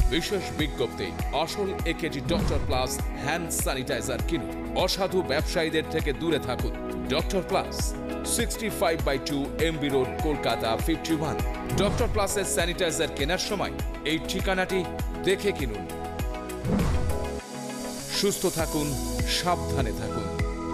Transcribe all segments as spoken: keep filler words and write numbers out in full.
বিশেষ বিজ্ঞপ্তি, আসল AKG doctor plus hand sanitiser কিনুন। অসাধু ব্যবসায়ীদের থেকে দূরে থাকুন। Doctor plus, sixty five by two MB road, Kolkata fifty one. Doctor প্লাসের স্যানিটাইজার কেনার সময় এই ঠিকানাটি দেখে কিনুন। সুস্থ থাকুন, সাবধানে থাকুন।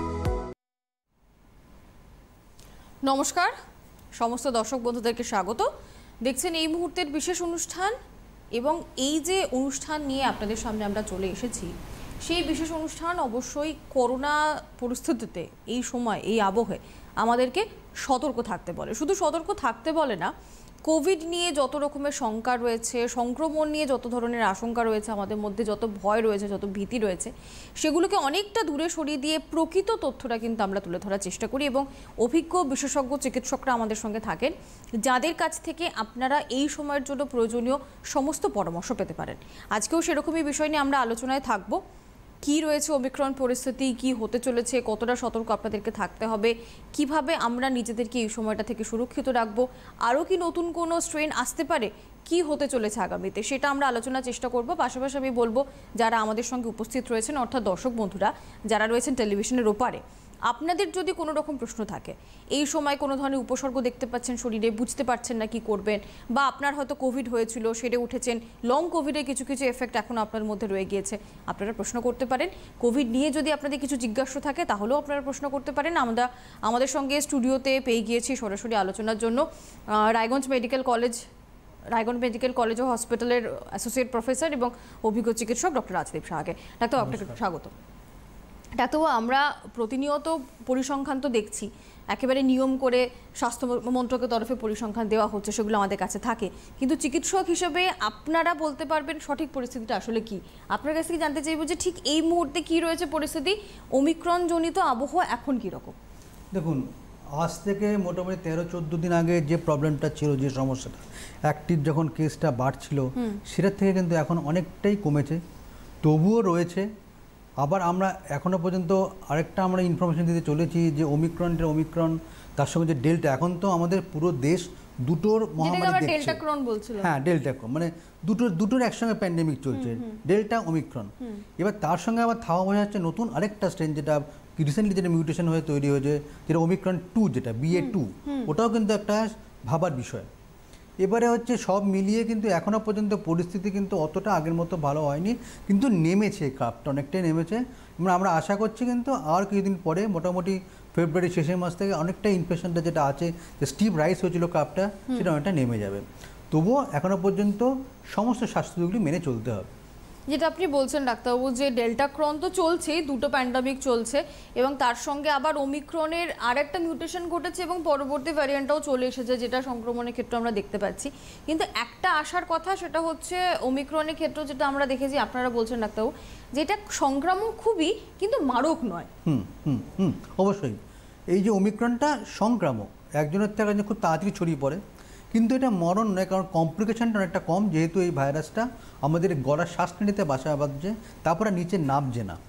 নমস্কার, সমস্ত দর্শক বন্ধুদেরকে স্বাগত। দেখছেন এই মুহূর্তের বিশেষ অনুষ্ঠান, এবং এই যে অনুষ্ঠান নিয়ে আপনাদের সামনে আমরা চলে এসেছি, সেই বিশেষ অনুষ্ঠান অবশ্যই করোনা পরিস্থিতিতে এই সময় এই আবহে আমাদেরকে সতর্ক থাকতে বলে। শুধু সতর্ক থাকতে বলে না, কোভিড নিয়ে যত রকমের শঙ্কা রয়েছে, সংক্রমণ নিয়ে যত ধরনের আশঙ্কা রয়েছে, আমাদের মধ্যে যত ভয় রয়েছে, যত ভীতি রয়েছে, সেগুলোকে অনেকটা দূরে সরিয়ে দিয়ে প্রকৃত তথ্যটা কিন্তু আমরা তুলে ধরার চেষ্টা করি। এবং অভিজ্ঞ বিশেষজ্ঞ চিকিৎসকরা আমাদের সঙ্গে থাকেন, যাদের কাছ থেকে আপনারা এই সময়ের জন্য প্রয়োজনীয় সমস্ত পরামর্শ পেতে পারেন। আজকেও সেরকমই বিষয় নিয়ে আমরা আলোচনায় থাকবো। কি রয়েছে ওমিক্রন পরিস্থিতি, কি হতে চলেছে, কতটা সতর্ক আপনাদেরকে থাকতে হবে, কিভাবে আমরা নিজেদেরকে এই সময়টা থেকে সুরক্ষিত রাখবো, আরও কি নতুন কোনো স্ট্রেন আসতে পারে, কি হতে চলেছে আগামীতে, সেটা আমরা আলোচনার চেষ্টা করব। পাশাপাশি আমি বলবো, যারা আমাদের সঙ্গে উপস্থিত রয়েছেন, অর্থাৎ দর্শক বন্ধুরা যারা রয়েছেন টেলিভিশনের ওপারে, আপনাদের যদি কোনো রকম প্রশ্ন থাকে, এই সময় কোনো ধরনের উপসর্গ দেখতে পাচ্ছেন শরীরে, বুঝতে পারছেন না কি করবেন, বা আপনার হয়তো কোভিড হয়েছিল, সেরে উঠেছেন, লং কোভিডের কিছু কিছু এফেক্ট এখন আপনার মধ্যে রয়ে গিয়েছে, আপনারা প্রশ্ন করতে পারেন। কোভিড নিয়ে যদি আপনাদের কিছু জিজ্ঞাসা থাকে তাহলেও আপনারা প্রশ্ন করতে পারেন। আমরা আমাদের সঙ্গে স্টুডিওতে পেয়ে গিয়েছি সরাসরি আলোচনার জন্য Raiganj medical college Raiganj medical college ও হসপিটালের অ্যাসোসিয়েট প্রফেসর এবং অভিজ্ঞ চিকিৎসক ডক্টর রাজদীপ সাহাকে। ডাক্তার, আপনাকে স্বাগত। ডাক্তারবাবু, আমরা প্রতিনিয়ত পরিসংখ্যান তো দেখছি, একেবারে নিয়ম করে স্বাস্থ্য মন্ত্রকের তরফে পরিসংখ্যান দেওয়া হচ্ছে, সেগুলো আমাদের কাছে থাকে, কিন্তু চিকিৎসক হিসেবে আপনারা বলতে পারবেন সঠিক পরিস্থিতিটা আসলে কি? আপনার কাছ থেকে জানতে চাইব যে ঠিক এই মুহূর্তে কি রয়েছে পরিস্থিতি, ওমিক্রন জনিত আবহাওয়া এখন কীরকম? দেখুন, আজ থেকে মোটামুটি তেরো চোদ্দো দিন আগে যে প্রবলেমটা ছিল, যে সমস্যাটা অ্যাক্টিভ যখন কেসটা বাড়ছিল, সেটার থেকে কিন্তু এখন অনেকটাই কমেছে, তবুও রয়েছে। আবার আমরা এখনও পর্যন্ত আরেকটা আমরা ইনফরমেশন দিতে চলেছি যে ওমিক্রনটা ওমিক্রন তার সঙ্গে যে ডেল্টা, এখন তো আমাদের পুরো দেশ দুটোর মহামারী দেখছে। হ্যাঁ, ডেল্টাক্রন মানে দুটো দুটোর একসঙ্গে প্যান্ডেমিক চলছে, ডেল্টা ওমিক্রন। এবার তার সঙ্গে আবার থাওয়া বোঝা যাচ্ছে নতুন আরেকটা স্ট্রেন, যেটা রিসেন্টলি যেটা মিউটেশন হয়ে তৈরি হয়েছে, যেটা ওমিক্রন টু, যেটা বিএ টু, ওটাও কিন্তু একটা ভাবার বিষয়। এবারে হচ্ছে সব মিলিয়ে কিন্তু এখনও পর্যন্ত পরিস্থিতি কিন্তু অতটা আগের মতো ভালো হয়নি, কিন্তু নেমেছে, কাপটা অনেকটাই নেমেছে। এবং আমরা আশা করছি কিন্তু আর কিছুদিন পরে, মোটামুটি ফেব্রুয়ারি শেষের মাস থেকে অনেকটা ইনফ্লেশনটা যেটা আছে, যে স্টিপ রাইস হয়েছিল কাপটা, সেটা অনেকটা নেমে যাবে। তবুও এখনও পর্যন্ত সমস্ত স্বাস্থ্যগুলি মেনে চলতে হবে। যেটা আপনি বলছেন ডাক্তারবাবু, যে ডেল্টাক্রন তো চলছেই, দুটো প্যান্ডামিক চলছে, এবং তার সঙ্গে আবার ওমিক্রনের আর একটা মিউটেশন ঘটেছে এবং পরবর্তী ভ্যারিয়েন্টটাও চলে এসেছে, যেটা সংক্রমণের ক্ষেত্রে আমরা দেখতে পাচ্ছি। কিন্তু একটা আসার কথা, সেটা হচ্ছে ওমিক্রনের ক্ষেত্রে যেটা আমরা দেখেছি, আপনারা বলছেন ডাক্তারবাবু, যেটা সংক্রামক খুবই, কিন্তু মারক নয়। হুম হুম হুম অবশ্যই। এই যে ওমিক্রনটা সংক্রামক, একজনের থেকে একজন খুব তাড়াতাড়ি ছড়িয়ে পড়ে, কিন্তু এটা মরণ নয়, কারণ কমপ্লিকেশনটা অনেকটা কম, যেহেতু এই ভাইরাসটা আমাদের গলার শ্বাসনালীতে বাসা বাঁধছে, তারপরে নিচে নামছে না।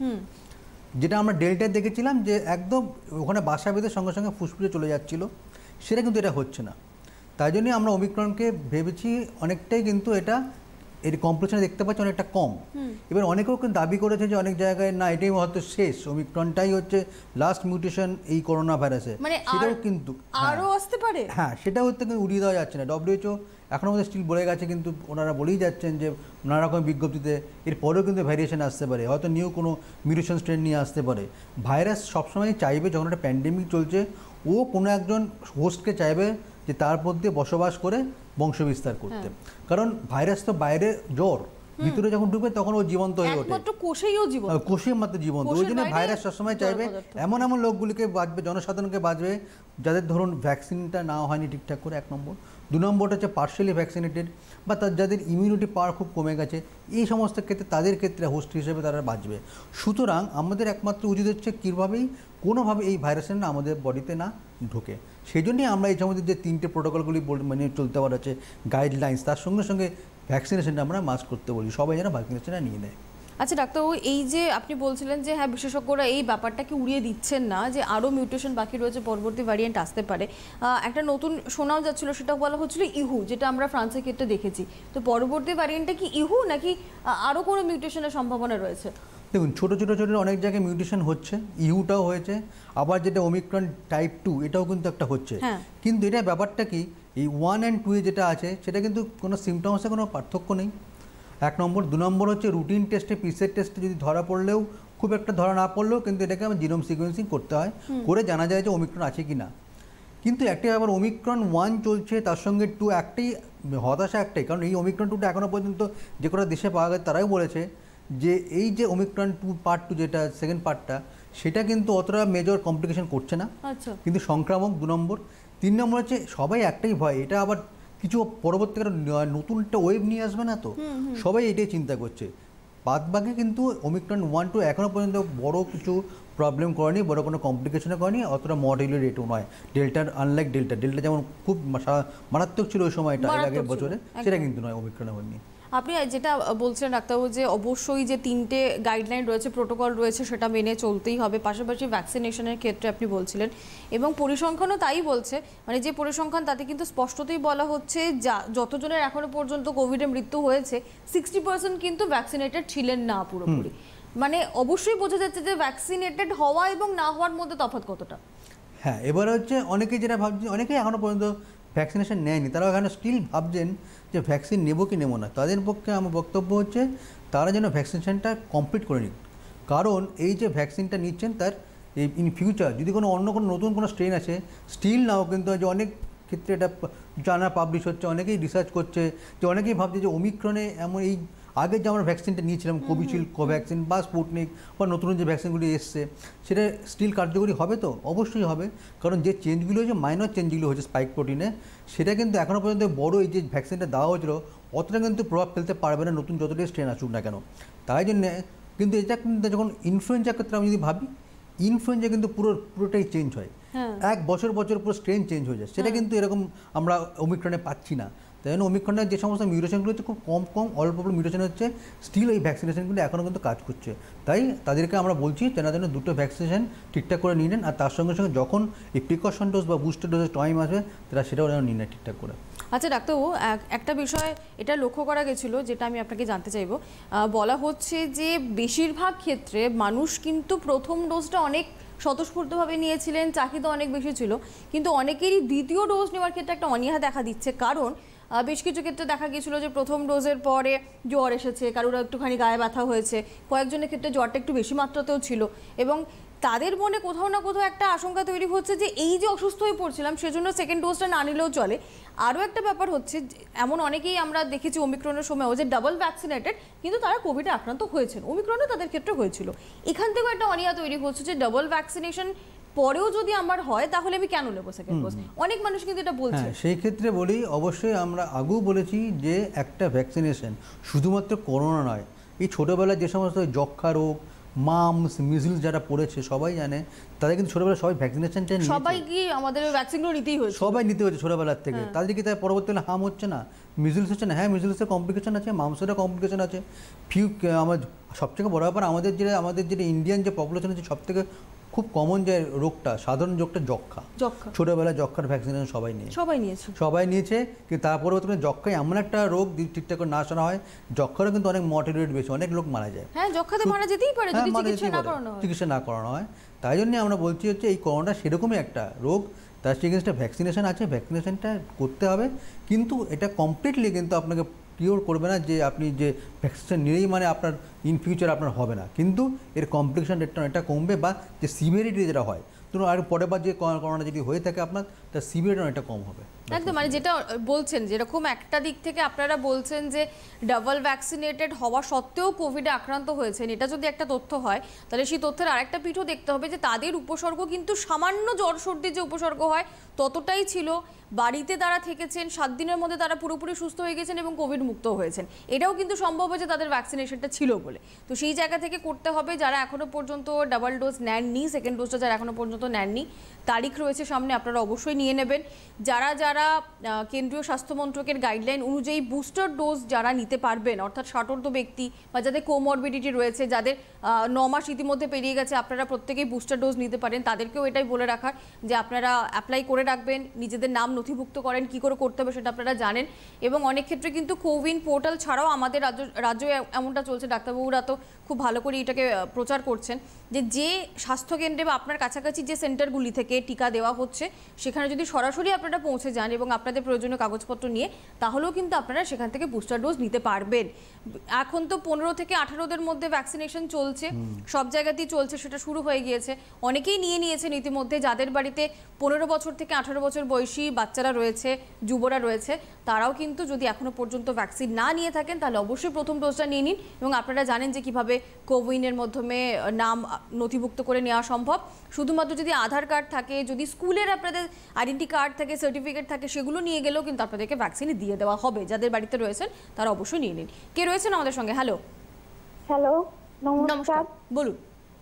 যেটা আমরা ডেল্টায় দেখেছিলাম যে একদম ওখানে বাসা বেঁধে সঙ্গে সঙ্গে ফুসফুসে চলে যাচ্ছিল, সেটা কিন্তু এটা হচ্ছে না। তাই জন্যই আমরা ওমিক্রনকে ভেবেছি অনেকটাই, কিন্তু এটা এর কমপ্লিকেশন দেখতে পাচ্ছি অনেকটা কম। এবার অনেকেও কিন্তু দাবি করেছে যে অনেক জায়গায় না, এটাই হয়তো শেষ, ওমিক্রনটাই হচ্ছে লাস্ট মিউটেশন এই করোনা ভাইরাসে, সেটাও কিন্তু আরও আসতে পারে। হ্যাঁ, সেটাও হচ্ছে কিন্তু উড়িয়ে দেওয়া যাচ্ছে না। ডব্লিউএইচও এখনও আমাদের স্টিল বলে গেছে, কিন্তু ওনারা বলেই যাচ্ছেন যে নানা রকম বিজ্ঞপ্তিতে এরপরেও কিন্তু ভ্যারিয়েশন আসতে পারে, হয়তো নিউ কোনো মিউটেশন স্ট্রেন নিয়ে আসতে পারে। ভাইরাস সবসময় চাইবে, যখন একটা প্যান্ডেমিক চলছে, ও কোনো একজন হোস্টকে চাইবে যে তার মধ্যে বসবাস করে বংশবিস্তার করতে, কারণ ভাইরাস তো বাইরে জ্বর, ভিতরে যখন ঢুকবে তখন ও জীবন্ত হয়ে ওঠে, কোষেই মাত্র জীবন্ত। ওই জন্য ভাইরাস সবসময় চাইবে এমন এমন লোকগুলিকে বাঁচবে, জনসাধারণকে বাঁচবে, যাদের ধরুন ভ্যাকসিনটা নেওয়া হয়নি ঠিকঠাক করে, এক নম্বর। দু নম্বরটা হচ্ছে পার্শিয়ালি ভ্যাকসিনেটেড, বা তার যাদের ইমিউনিটি পাওয়ার খুব কমে গেছে, এই সমস্ত ক্ষেত্রে তাদের ক্ষেত্রে হোস্ট হিসেবে তারা বাঁচবে। সুতরাং আমাদের একমাত্র উচিত হচ্ছে কীভাবেই কোনোভাবে এই ভাইরাসের না আমাদের বডিতে না ঢোকে। সেই জন্যই আমরা এই সময় যে তিনটে প্রোটোকলগুলি মেনে চলতে পারছে, গাইডলাইন্স, তার সঙ্গে সঙ্গে ভ্যাকসিনেশনটা আমরা মাস্ক করতে বলি, সবাই যেন ভ্যাকসিনেশনটা নিয়ে নেয়। আচ্ছা ডাক্তারবাবু, এই যে আপনি বলছিলেন যে হ্যাঁ বিশেষজ্ঞরা এই ব্যাপারটাকে উড়িয়ে দিচ্ছেন না যে আরও মিউটেশন বাকি রয়েছে, পরবর্তী ভ্যারিয়েন্ট আসতে পারে। একটা নতুন শোনাও যাচ্ছিল, সেটা বলা হচ্ছিল ইহু, যেটা আমরা ফ্রান্সের ক্ষেত্রে দেখেছি। তো পরবর্তী ভ্যারিয়েন্টটা কি ইহু নাকি আরও কোনো মিউটেশনের সম্ভাবনা রয়েছে? দেখুন, ছোটো ছোটো ছোটো অনেক জায়গায় মিউটেশন হচ্ছে, ইহুটাও হয়েছে, আবার যেটা ওমিক্রন টাইপ টু এটাও কিন্তু একটা হচ্ছে। কিন্তু এটা ব্যাপারটা কি, এই ওয়ান অ্যান্ড টু এ যেটা আছে সেটা কিন্তু কোনো সিমটমসে কোনো পার্থক্য নেই, এক নম্বর। দু নম্বর হচ্ছে রুটিন টেস্টে, পিসের টেস্টে যদি ধরা পড়লেও, খুব একটা ধরা না পড়লেও কিন্তু এটাকে আমার জিনোম সিকোয়েন্সিং করতে হয়, করে জানা যায় যে ওমিক্রন আছে কি না। কিন্তু একটি আবার ওমিক্রন ওয়ান চলছে, তার সঙ্গে টু, একটাই হতাশা একটাই, কারণ এই ওমিক্রন টুটা এখনও পর্যন্ত যে কোনো দেশে পাওয়া গেছে তারাই বলেছে যে এই যে ওমিক্রন টু পার্ট টু যেটা সেকেন্ড পার্টটা, সেটা কিন্তু অতটা মেজর কমপ্লিকেশন করছে না, কিন্তু সংক্রামক। দু নম্বর। তিন নম্বর হচ্ছে সবাই একটাই ভয়, এটা আবার কিছু পরবর্তীকালে নতুন একটা ওয়েভ নিয়ে আসবে না, তো সবাই এটাই চিন্তা করছে। বাদ বাকি কিন্তু ওমিক্রন ওয়ান টু এখনও পর্যন্ত বড় কিছু প্রবলেম করেনি, বড় কোনো কমপ্লিকেশনে করেনি, অতটা মর্টালিটি রেটও নয়। ডেল্টার আনলাইক ডেল্টা, ডেল্টা যেমন খুব মারাত্মক ছিল ওই সময়টা এর আগের বছরে, সেটা কিন্তু নয় ওমিক্রনে হয়নি। আপনি যেটা বলছেন ডাক্তারবাবু যে অবশ্যই যে তিনটে গাইডলাইন রয়েছে, প্রোটোকল রয়েছে, সেটা মেনে চলতেই হবে, পাশাপাশি ভ্যাকসিনেশনের ক্ষেত্রে আপনি বলছিলেন, এবং পরিসংখ্যানও তাই বলছে, মানে যে পরিসংখ্যান তাতে কিন্তু স্পষ্টতই বলা হচ্ছে যা যতজনের এখনো পর্যন্ত কোভিডে মৃত্যু হয়েছে সিক্সটি পার্সেন্ট কিন্তু ভ্যাকসিনেটেড ছিলেন না পুরোপুরি। মানে অবশ্যই বোঝা যাচ্ছে যে ভ্যাকসিনেটেড হওয়া এবং না হওয়ার মধ্যে তফাৎ কতটা। হ্যাঁ, এবার হচ্ছে অনেকেই যেটা ভাবছে, অনেকেই এখনও পর্যন্ত ভ্যাকসিনেশন নেয়নি, তারা এখানে স্টিল ভাবছেন যে ভ্যাকসিন নেবো কি নেবো না। তাদের পক্ষে আমার বক্তব্য হচ্ছে তারা যেন ভ্যাকসিনেশনটা কমপ্লিট করে নিক, কারণ এই যে ভ্যাকসিনটা নিচ্ছেন তার এই ইন ফিউচার যদি কোনো অন্য কোনো নতুন কোনো স্ট্রেন আছে, স্টিল নাও কিন্তু যে অনেক ক্ষেত্রে এটা জানা পাবলিশ হচ্ছে, অনেকেই রিসার্চ করছে, যে অনেকেই ভাবছে যে ওমিক্রনে এমন এই আগে যে আমরা ভ্যাকসিনটা নিয়েছিলাম কোভিশিল্ড, কোভ্যাক্সিন বা স্পুটনিক বা নতুন যে ভ্যাকসিনগুলি এসছে, সেটা স্টিল কার্যকরী হবে, তো অবশ্যই হবে, কারণ যে চেঞ্জগুলো হয়েছে, মাইনর চেঞ্জগুলো হয়েছে স্পাইক প্রোটিনে, সেটা কিন্তু এখনও পর্যন্ত বড় এই যে ভ্যাকসিনটা দেওয়া হয়েছিল অতটা কিন্তু প্রভাব ফেলতে পারবে না নতুন যতটাই স্ট্রেন আসুক না কেন। তাই জন্যে কিন্তু এটা কিন্তু যখন ইনফ্লুয়েঞ্জার ক্ষেত্রে আমি যদি ভাবি, ইনফ্লুয়েঞ্জা কিন্তু পুরো পুরোটাই চেঞ্জ হয়, এক বছর বছর পুরো স্ট্রেন চেঞ্জ হয়ে যায়, সেটা কিন্তু এরকম আমরা ওমিক্রনে পাচ্ছি না। তাই জন্য ওমিক্রনের যে সমস্ত মিউটেশনগুলো হচ্ছে খুব কম কম অল্প অল্প মিউটেশন হচ্ছে, স্টিল এই ভ্যাকসিনেশনগুলো এখনও কিন্তু কাজ করছে। তাই তাদেরকে আমরা বলছি তেনা যেন দুটো ভ্যাকসিনেশন ঠিকঠাক করে নিয়ে নেন, আর তার সঙ্গে সঙ্গে যখন এই প্রিকশন ডোজ বা বুস্টার ডোজের টাইম আসবে তারা সেটাও যেন নিয়ে নেয় ঠিকঠাক করে। আচ্ছা ডাক্তারবাবু, একটা বিষয় এটা লক্ষ্য করা গেছিলো, যেটা আমি আপনাকে জানতে চাইবো। বলা হচ্ছে যে বেশিরভাগ ক্ষেত্রে মানুষ কিন্তু প্রথম ডোজটা অনেক স্বতঃস্ফূর্তভাবে নিয়েছিলেন, চাহিদা অনেক বেশি ছিল, কিন্তু অনেকেরই দ্বিতীয় ডোজ নেওয়ার ক্ষেত্রে একটা অনীহা দেখা দিচ্ছে, কারণ বেশ কিছু ক্ষেত্রে দেখা গিয়েছিল যে প্রথম ডোজের পরে জ্বর এসেছে, কারোর একটুখানি গায়ে ব্যথা হয়েছে, কয়েকজনের ক্ষেত্রে জ্বরটা একটু বেশি মাত্রাতেও ছিল, এবং তাদের মনে কোথাও না কোথাও একটা আশঙ্কা তৈরি হচ্ছে যে এই যে অসুস্থ হয়ে পড়ছিলাম সেজন্য সেকেন্ড ডোজটা না নিলেও চলে। আরও একটা ব্যাপার হচ্ছে, এমন অনেকেই আমরা দেখেছি ওমিক্রনের সময়ও যে ডাবল ভ্যাকসিনেটেড কিন্তু তারা কোভিডে আক্রান্ত হয়েছেন, ওমিক্রনও তাদের ক্ষেত্রে হয়েছিল। এখান থেকেও একটা অনীহা তৈরি হচ্ছে যে ডাবল ভ্যাকসিনেশন পরেও যদি আমার হয় তাহলে আমি কেন নেবো সেকেন্ড ডোজ, অনেক মানুষ কিন্তু এটা বলছে। সেই ক্ষেত্রে বলি, অবশ্যই আমরা আগেও বলেছি যে একটা ভ্যাকসিনেশন শুধুমাত্র করোনা নয়, এই ছোটোবেলায় যে সমস্ত যক্ষা রোগ, মামস, মিজলস যারা পড়েছে সবাই জানে, তাদের কিন্তু ছোটোবেলায় সবাই ভ্যাকসিনেশনটা নিয়েছে, সবাই কি আমাদের ভ্যাকসিনগুলো নিতেই হয়েছে, সবাই নিতে হচ্ছে ছোটোবেলার থেকে। তাদের কি তার পরবর্তীকালে হার্ম হচ্ছে না? মিজলস হচ্ছে না? হ্যাঁ, মিজলসের কমপ্লিকেশন আছে, মামসেরও কমপ্লিকেশন আছে। ফিউ আমার সবথেকে বড় ব্যাপার, আমাদের যে আমাদের যেটা ইন্ডিয়ান যে পপুলেশন আছে সবথেকে খুব কমন যে রোগটা, সাধারণ রোগটা যক্ষা। ছোটোবেলায় যক্ষার ভ্যাকসিনেশন সবাই নিয়েছে, সবাই নিয়েছে সবাই নিয়েছে কিন্তু তার পরবর্তীকালে যক্ষা এমন একটা রোগ ঠিকঠাক করে না শোনা হয়, যক্ষারও কিন্তু অনেক মর্টালিটি বেশি, অনেক লোক মারা যায়। হ্যাঁ, যক্ষাতে মারা যেতেই পারে যদি চিকিৎসা না করানো হয়, চিকিৎসা না করানো হয়। তাই জন্য আমরা বলছি হচ্ছে এই করোনা সেরকমই একটা রোগ, তার এগেইনস্টে ভ্যাকসিনেশন আছে, ভ্যাকসিনেশনটা করতে হবে, কিন্তু এটা কমপ্লিটলি কিন্তু আপনাকে কিওর করবে না যে আপনি যে ভ্যাকসিনেশন নিলেই মানে আপনার ইন ফিউচার আপনার হবে না, কিন্তু এর কমপ্লিকেশন রেটটা এটা কমবে, বা যে সিভিয়ারিটি যেটা হয় ধরুন আর পরের বার যে করোনা যদি হয়ে থাকে আপনার, তার সিভিয়ারিটি অনেকটা কম হবে। একদম, মানে যেটা বলছেন, যেরকম একটা দিক থেকে আপনারা বলছেন যে ডাবল ভ্যাকসিনেটেড হওয়া সত্ত্বেও কোভিডে আক্রান্ত হয়েছেন, এটা যদি একটা তথ্য হয় তাহলে সেই তথ্যের আরেকটা পিঠও দেখতে হবে যে তাদের উপসর্গ কিন্তু সামান্য জ্বর সর্দির যে উপসর্গ হয় ততটাই ছিল, বাড়িতে তারা থেকেছেন, সাত দিনের মধ্যে তারা পুরোপুরি সুস্থ হয়ে গেছেন এবং কোভিড মুক্ত হয়েছেন, এটাও কিন্তু সম্ভব হয়েছে তাদের ভ্যাকসিনেশনটা ছিল বলে। তো সেই জায়গা থেকে করতে হবে, যারা এখনও পর্যন্ত ডাবল ডোজ নেননি, সেকেন্ড ডোজটা যারা এখনও পর্যন্ত নেননি, তারিখ রয়েছে সামনে, আপনারা অবশ্যই নিয়ে নেবেন। যারা যারা যারা আহ, কেন্দ্রীয় স্বাস্থ্য মন্ত্রকের গাইডলাইন অনুযায়ী বুস্টার ডোজ যারা নিতে পারবেন, অর্থাৎ ষাটোর্ধ্ব ব্যক্তি বা যাদের কোমরবিডিটি রয়েছে, যাদের আহ, ন মাস ইতিমধ্যে পেরিয়ে গেছে, আপনারা প্রত্যেকেই বুস্টার ডোজ নিতে পারেন। তাদেরকেও এটাই বলে রাখার যে আপনারা অ্যাপ্লাই করে রাখবেন, নিজেদের নাম নথিভুক্ত করেন, কি করে করতে হবে সেটা আপনারা জানেন। এবং অনেক ক্ষেত্রে কিন্তু কোউইন পোর্টাল ছাড়াও আমাদের রাজ্য রাজ্যে এমনটা চলছে, ডাক্তারবাবুরা তো খুব ভালো করে এটাকে আহ, প্রচার করছেন যে যে স্বাস্থ্যকেন্দ্রে বা আপনার কাছাকাছি যে সেন্টারগুলি থেকে টিকা দেওয়া হচ্ছে সেখানে যদি সরাসরি আপনারা পৌঁছে যান এবং আপনাদের প্রয়োজনীয় কাগজপত্র নিয়ে, তাহলেও কিন্তু আপনারা সেখান থেকে বুস্টার ডোজ নিতে পারবেন। এখন তো পনেরো থেকে আঠারোদের মধ্যে ভ্যাকসিনেশন চলছে, সব জায়গাতেই চলছে, সেটা শুরু হয়ে গিয়েছে। অনেকেই নিয়ে নিয়েছেন ইতিমধ্যে। যাদের বাড়িতে পনেরো বছর থেকে আঠারো বছর বয়সী বাচ্চারা রয়েছে, যুবরা রয়েছে, তারাও কিন্তু যদি এখনো পর্যন্ত ভ্যাকসিন না নিয়ে থাকেন তাহলে অবশ্যই প্রথম ডোজটা নিয়ে নিন। এবং আপনারা জানেন যে কিভাবে কোউইনের মাধ্যমে নাম নথিভুক্ত করে নেওয়া সম্ভব। শুধুমাত্র যদি আধার কার্ড থাকে, যদি স্কুলের আপনাদের আইডেন্টি কার্ড থাকে, সার্টিফিকেট থাকে, সেগুলো নিয়ে গেলেও কিন্তু আপনাদেরকে ভ্যাকসিন দিয়ে দেওয়া হবে। যাদের বাড়িতে রয়েছেন তারা অবশ্যই নিয়ে নিন। কে রয়েছেন আমাদের সঙ্গে? হ্যালো, হ্যালো, নমস্কার, নমস্কার। বলুন।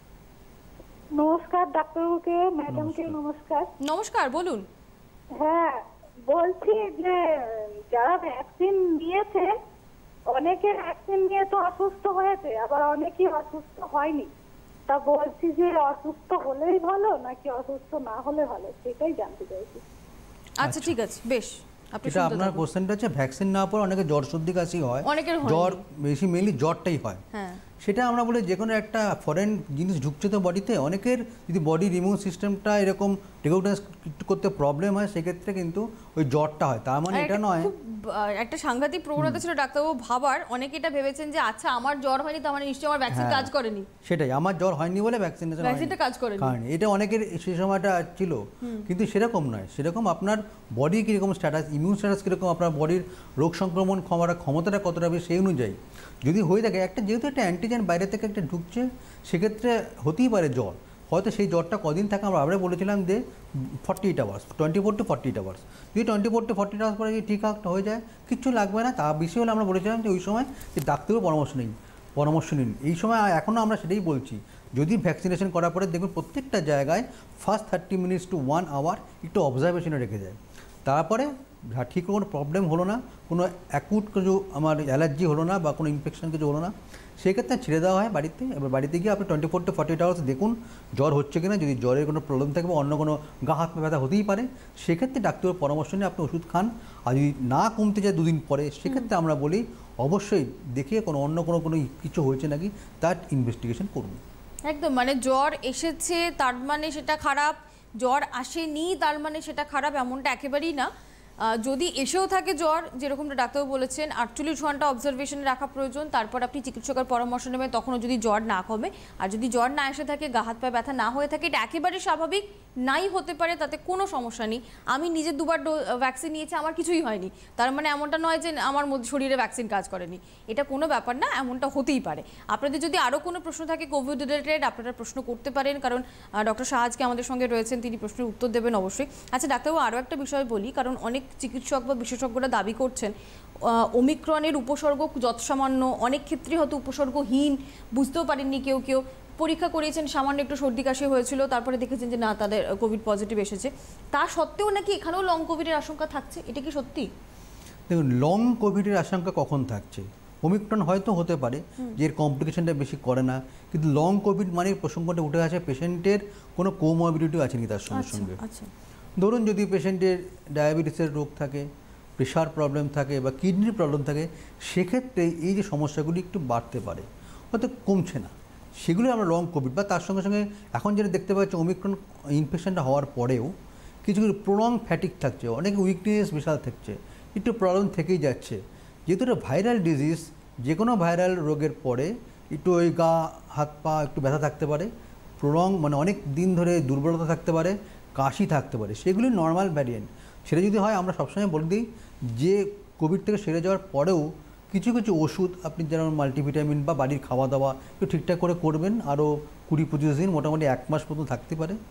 নমস্কার ডাক্তারবাবুকে, ম্যাডামকে নমস্কার। নমস্কার, বলুন। হ্যাঁ, বলছি যে যারা ভ্যাকসিন নিয়েছে, অনেকে ভ্যাকসিন নিয়ে তো অসুস্থ হয়েছে, আবার অনেকেই অসুস্থ হয়নি। তা বলছি যে অসুস্থ হলেই ভালো নাকি অসুস্থ না হলে ভালো, সেটাই জানতে চাইছি। আচ্ছা, ঠিক আছে, বেশ। আপনি এটা শুনতে আপনার থাকুন। কোশ্চেনটা হচ্ছে ভ্যাকসিন নেওয়ার পর অনেকে জ্বর সর্দি কাশি হয়, অনেকের হয়নি। জ্বর বেশি মেনলি জ্বরটাই হয়। হ্যাঁ, সেটা আমরা বলি যে কোনো একটা ফরেন জিনিস ঢুকছে তো বডিতে, অনেকের যদি বডির ইমিউন সিস্টেমটা এরকম রেকগনাইজ করতে প্রবলেম হয় সেক্ষেত্রে কিন্তু ওই জ্বরটা হয়। তার মানে আর এটা একটা নয়। খুব, আহ, একটা সাংঘাতিক প্রবণতা ছিল ডাক্তারবাবু ভাবার, অনেকে এটা ভেবেছেন যে আচ্ছা আমার জ্বর হয়নি তার মানে নিশ্চয়ই আমার ভ্যাকসিন হ্যাঁ, কাজ করেনি। সেটাই, আমার জ্বর হয়নি বলে ভ্যাকসিনেশন ভ্যাকসিনটা কাজ করেনি। কারণ এটা অনেকের সেই সময়টা ছিল, কিন্তু সেরকম নয়। সেরকম আপনার বডি কীরকম স্ট্যাটাস, ইমিউন স্ট্যাটাস কীরকম, আপনার বডির রোগ সংক্রমণ ক্ষমতা ক্ষমতাটা কতটা বেশি সেই অনুযায়ী যদি হয়ে থাকে একটা, যেহেতু একটা অ্যান্টিজেন বাইরে থেকে একটা ঢুকছে, সেক্ষেত্রে হতেই পারে জ্বর। হয়তো সেই জ্বরটা কদিন থাকে, আমরা আবার বলেছিলাম যে forty eight hours, twenty four to forty eight hours. যদি twenty four to forty eight hours পরে যদি ঠিকঠাক হয়ে যায়, কিচ্ছু লাগবে না। তা বেশি হলে আমরা বলেছিলাম যে ওই সময় যে ডাক্তারের পরামর্শ নিন পরামর্শ নিন এই সময় এখনও আমরা সেটাই বলছি। যদি ভ্যাকসিনেশন করার পরে দেখবেন প্রত্যেকটা জায়গায় first thirty minutes to one hour একটু অবজারভেশনে রেখে যায়, তারপরে ঠিক কোনো প্রবলেম হলো না, কোনো অ্যাকুট কিছু আমার অ্যালার্জি হলো না বা কোনো ইনফেকশন কিছু হলো না, সেক্ষেত্রে ছেড়ে দেওয়া হয় বাড়িতে। এবার বাড়িতে গিয়ে আপনি twenty four to forty eight hours দেখুন জ্বর হচ্ছে কিনা। যদি জ্বরের কোনো প্রবলেম থাকে বা অন্য কোনো গা হাত পা ব্যথা হতেই পারে, সেক্ষেত্রে ডাক্তারের পরামর্শ নিয়ে আপনি ওষুধ খান। আর যদি না কমতে যায় দুদিন পরে, সেক্ষেত্রে আমরা বলি অবশ্যই দেখিয়ে কোনো অন্য কোনো কোনো কিছু হয়েছে নাকি তার ইনভেস্টিগেশন করুন। একদম, মানে জ্বর এসেছে তার মানে সেটা খারাপ, জ্বর আসেনি তার মানে সেটা খারাপ, এমনটা একেবারেই না। আহ, যদি এসেও থাকে জ্বর, যেরকমটা ডাক্তারবাবু বলেছেন, আটচল্লিশ ঘন্টা অবজারভেশনে রাখা প্রয়োজন, তারপর আপনি চিকিৎসকের পরামর্শ নেবেন, তখনও যদি জ্বর না কমে। আর যদি জ্বর না এসে থাকে, গা হাত পায়ে ব্যথা না হয়ে থাকে, এটা একেবারে স্বাভাবিক, নাই হতে পারে, তাতে কোনো সমস্যা নেই। আমি নিজে দুবার ভ্যাকসিন নিয়েছি, আমার কিছুই হয়নি, তার মানে এমনটা নয় যে আমার মধ্যে শরীরে ভ্যাকসিন কাজ করেনি, এটা কোনো ব্যাপার না, এমনটা হতেই পারে। আপনাদের যদি আরও কোনো প্রশ্ন থাকে কোভিড রিলেটেড, আপনারা প্রশ্ন করতে পারেন, কারণ ডক্টর শাহ আজকে আমাদের সঙ্গে রয়েছেন, তিনি প্রশ্নের উত্তর দেবেন অবশ্যই। আচ্ছা ডাক্তারবাবু, আরও একটা বিষয় বলি, কারণ অনেক চিকিৎসক বা বিশেষজ্ঞরা দাবি করছেন ওমিক্রনের উপসর্গ যৎসামান্য, অনেক ক্ষেত্রে হয়তো উপসর্গহীন, বুঝতেও পারেননি কেউ কেউ, পরীক্ষা করিয়েছেন, সামান্য একটু সর্দি কাশি হয়েছিল, তারপরে দেখেছেন যে না তাদের কোভিড পজিটিভ এসেছে, তা সত্ত্বেও নাকি এখানেও লং কোভিডের আশঙ্কা থাকছে, এটা কি সত্যি? দেখুন, লং কোভিডের আশঙ্কা কখন থাকছে? ওমিক্রন হয়তো হতে পারে যে এর কমপ্লিকেশনটা বেশি করে না, কিন্তু লং কোভিড মানে প্রসঙ্গটা উঠে আসে পেশেন্টের কোনো কোমরবিডিটি আছে কি তার সঙ্গে সঙ্গে। আচ্ছা, ধরুন যদি পেশেন্টের ডায়াবেটিসের রোগ থাকে, প্রেশার প্রবলেম থাকে বা কিডনির প্রবলেম থাকে, সেক্ষেত্রে এই যে সমস্যাগুলি একটু বাড়তে পারে, হয়তো কমছে না, সেগুলো আমরা লং কোভিড। বা তার সঙ্গে সঙ্গে এখন যেটা দেখতে পাচ্ছি ওমিক্রন ইনফেকশনটা হওয়ার পরেও কিছু কিছু প্রলং ফ্যাটিক থাকছে, অনেক উইকনেস বিশাল থাকছে, একটু প্রবলেম থেকেই যাচ্ছে। যেহেতু এটা ভাইরাল ডিজিজ, যে কোনো ভাইরাল রোগের পরে একটু ওই গা হাত পা একটু ব্যথা থাকতে পারে, প্রলং মানে অনেক দিন ধরে দুর্বলতা থাকতে পারে, কাশি থাকতে পারে, সেগুলি নর্মাল ভ্যারিয়েন্ট। সেটা যদি হয় আমরা সবসময় বলে দিই যে কোভিড থেকে সেরে যাওয়ার পরেও কিছু কিছু ওষুধ আপনি যেমন মাল্টিভিটামিন বা বাড়ির খাওয়া দাওয়া একটু ঠিকঠাক করে করবেন, আরও কুড়ি পঁচিশ দিন মোটামুটি এক মাস পর্যন্ত থাকতে পারে।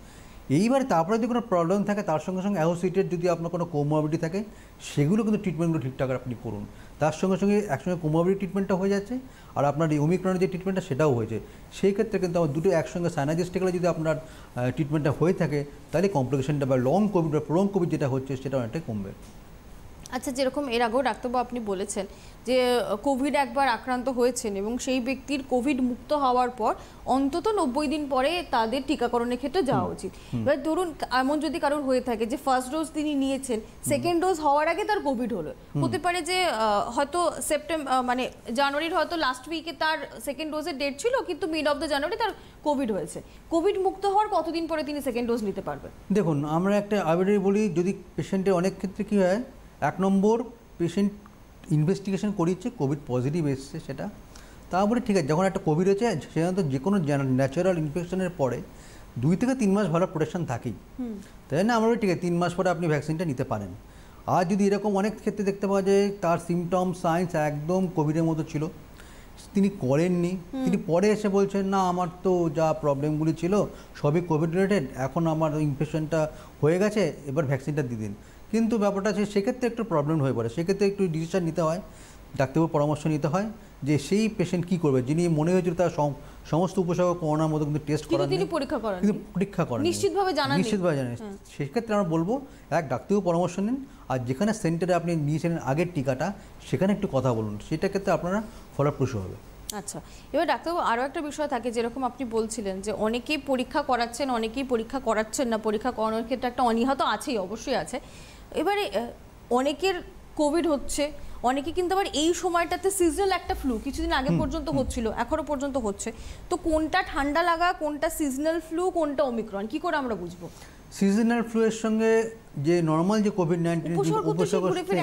এইবার তারপরে যদি কোনো প্রবলেম থাকে তার সঙ্গে সঙ্গে অ্যাসোসিয়েটেড যদি আপনার কোনো কোমরবিডিটি থাকে সেগুলো কিন্তু ট্রিটমেন্টগুলো ঠিকঠাক আপনি করুন। তার সঙ্গে সঙ্গে একসঙ্গে কোমরবিডিটি ট্রিটমেন্টটা হয়ে যাচ্ছে আর আপনার এই ওমিক্রনের যে ট্রিটমেন্টটা সেটাও হয়েছে। সেই ক্ষেত্রে কিন্তু আমার দুটো একসঙ্গে সাইনাজিস্টিক্যালি যদি আপনার ট্রিটমেন্টটা হয়ে থাকে তাহলে কমপ্লিকেশনটা বা লং কোভিড বা প্রলং কোভিড যেটা হচ্ছে সেটা অনেকটাই কমবে। আচ্ছা, যেরকম এর আগেও ডাক্তারবাবু আপনি বলেছেন যে কোভিড একবার আক্রান্ত হয়েছেন এবং সেই ব্যক্তির কোভিড মুক্ত হওয়ার পর অন্তত নব্বই দিন পরে তাদের টিকাকরণের ক্ষেত্রে যাওয়া উচিত। এবার ধরুন এমন যদি কারোর হয়ে থাকে যে ফার্স্ট ডোজ তিনি নিয়েছেন, সেকেন্ড ডোজ হওয়ার আগে তার কোভিড হলো, হতে পারে যে হয়তো সেপ্টেম্বর মানে জানুয়ারির হয়তো লাস্ট উইকে তার সেকেন্ড ডোজের ডেট ছিল, কিন্তু মিড অফ দ্য জানুয়ারি তার কোভিড হয়েছে। কোভিড মুক্ত হওয়ার কতদিন পরে তিনি সেকেন্ড ডোজ নিতে পারবেন? দেখুন, আমরা একটা আবেদন বলি, যদি পেশেন্টের অনেক ক্ষেত্রে কী হয়, এক নম্বর পেশেন্ট ইনভেস্টিগেশন করিয়েছে, কোভিড পজিটিভ এসছে, সেটা তারপরে ঠিক আছে, যখন একটা কোভিড হয়েছে সাধারণত যে কোনো ন্যাচারাল ইনফেকশনের পরে দুই থেকে তিন মাস ভালো প্রোটেকশন থাকেই, তাই না? আমরা ঠিক আছে তিন মাস পরে আপনি ভ্যাকসিনটা নিতে পারেন। আর যদি এরকম অনেক ক্ষেত্রে দেখতে পাওয়া যায় তার সিমটম সাইন্স একদম কোভিডের মতো ছিল, তিনি করেননি, তিনি পরে এসে বলছেন না আমার তো যা প্রবলেমগুলি ছিল সবই কোভিড রিলেটেড, এখন আমার ইনফেকশনটা হয়ে গেছে, এবার ভ্যাকসিনটা দিয়ে দিন। কিন্তু ব্যাপারটা আছে সেক্ষেত্রে একটু প্রবলেম হয়ে পড়ে, সেক্ষেত্রে একটু ডিসিশন নিতে হয়, ডাক্তারবাবুর পরামর্শ নিতে হয় যে সেই পেশেন্ট কী করবে, যিনি মনে হয়েছিল তার সমস্ত উপসর্গ করোনার মতো কিন্তু টেস্ট করার কিন্তু পরীক্ষা করেন কিন্তু পরীক্ষা করেন নিশ্চিতভাবে জানেন নিশ্চিতভাবে জানেন সেক্ষেত্রে আমরা বলবো এক ডাক্তারবাবু পরামর্শ নিন, আর যেখানে সেন্টারে আপনি নিয়েছিলেন আগের টিকাটা সেখানে একটু কথা বলুন, সেটা ক্ষেত্রে আপনারা ফলপ্রসূ হবে। আচ্ছা, এবার ডাক্তারবাবু আরও একটা বিষয় থাকে, যেরকম আপনি বলছিলেন যে অনেকেই পরীক্ষা করাচ্ছেন, অনেকেই পরীক্ষা করাচ্ছেন না, পরীক্ষা করানোর ক্ষেত্রে একটা অনীহা তো আছেই, অবশ্যই আছে। এবারে অনেকের কোভিড হচ্ছে, অনেকে কিন্তু আবার এই সময়টাতে সিজনাল একটা ফ্লু কিছুদিন আগে পর্যন্ত হচ্ছিল, এখনো পর্যন্ত হচ্ছে, তো কোনটা ঠান্ডা লাগা, কোনটা সিজনাল ফ্লু, কোনটা ওমিক্রন, কি করে আমরা বুঝবো? সিজনাল ফ্লু এর সঙ্গে যে নর্মাল যে কোভিড নাইন্টিন উপসর্গ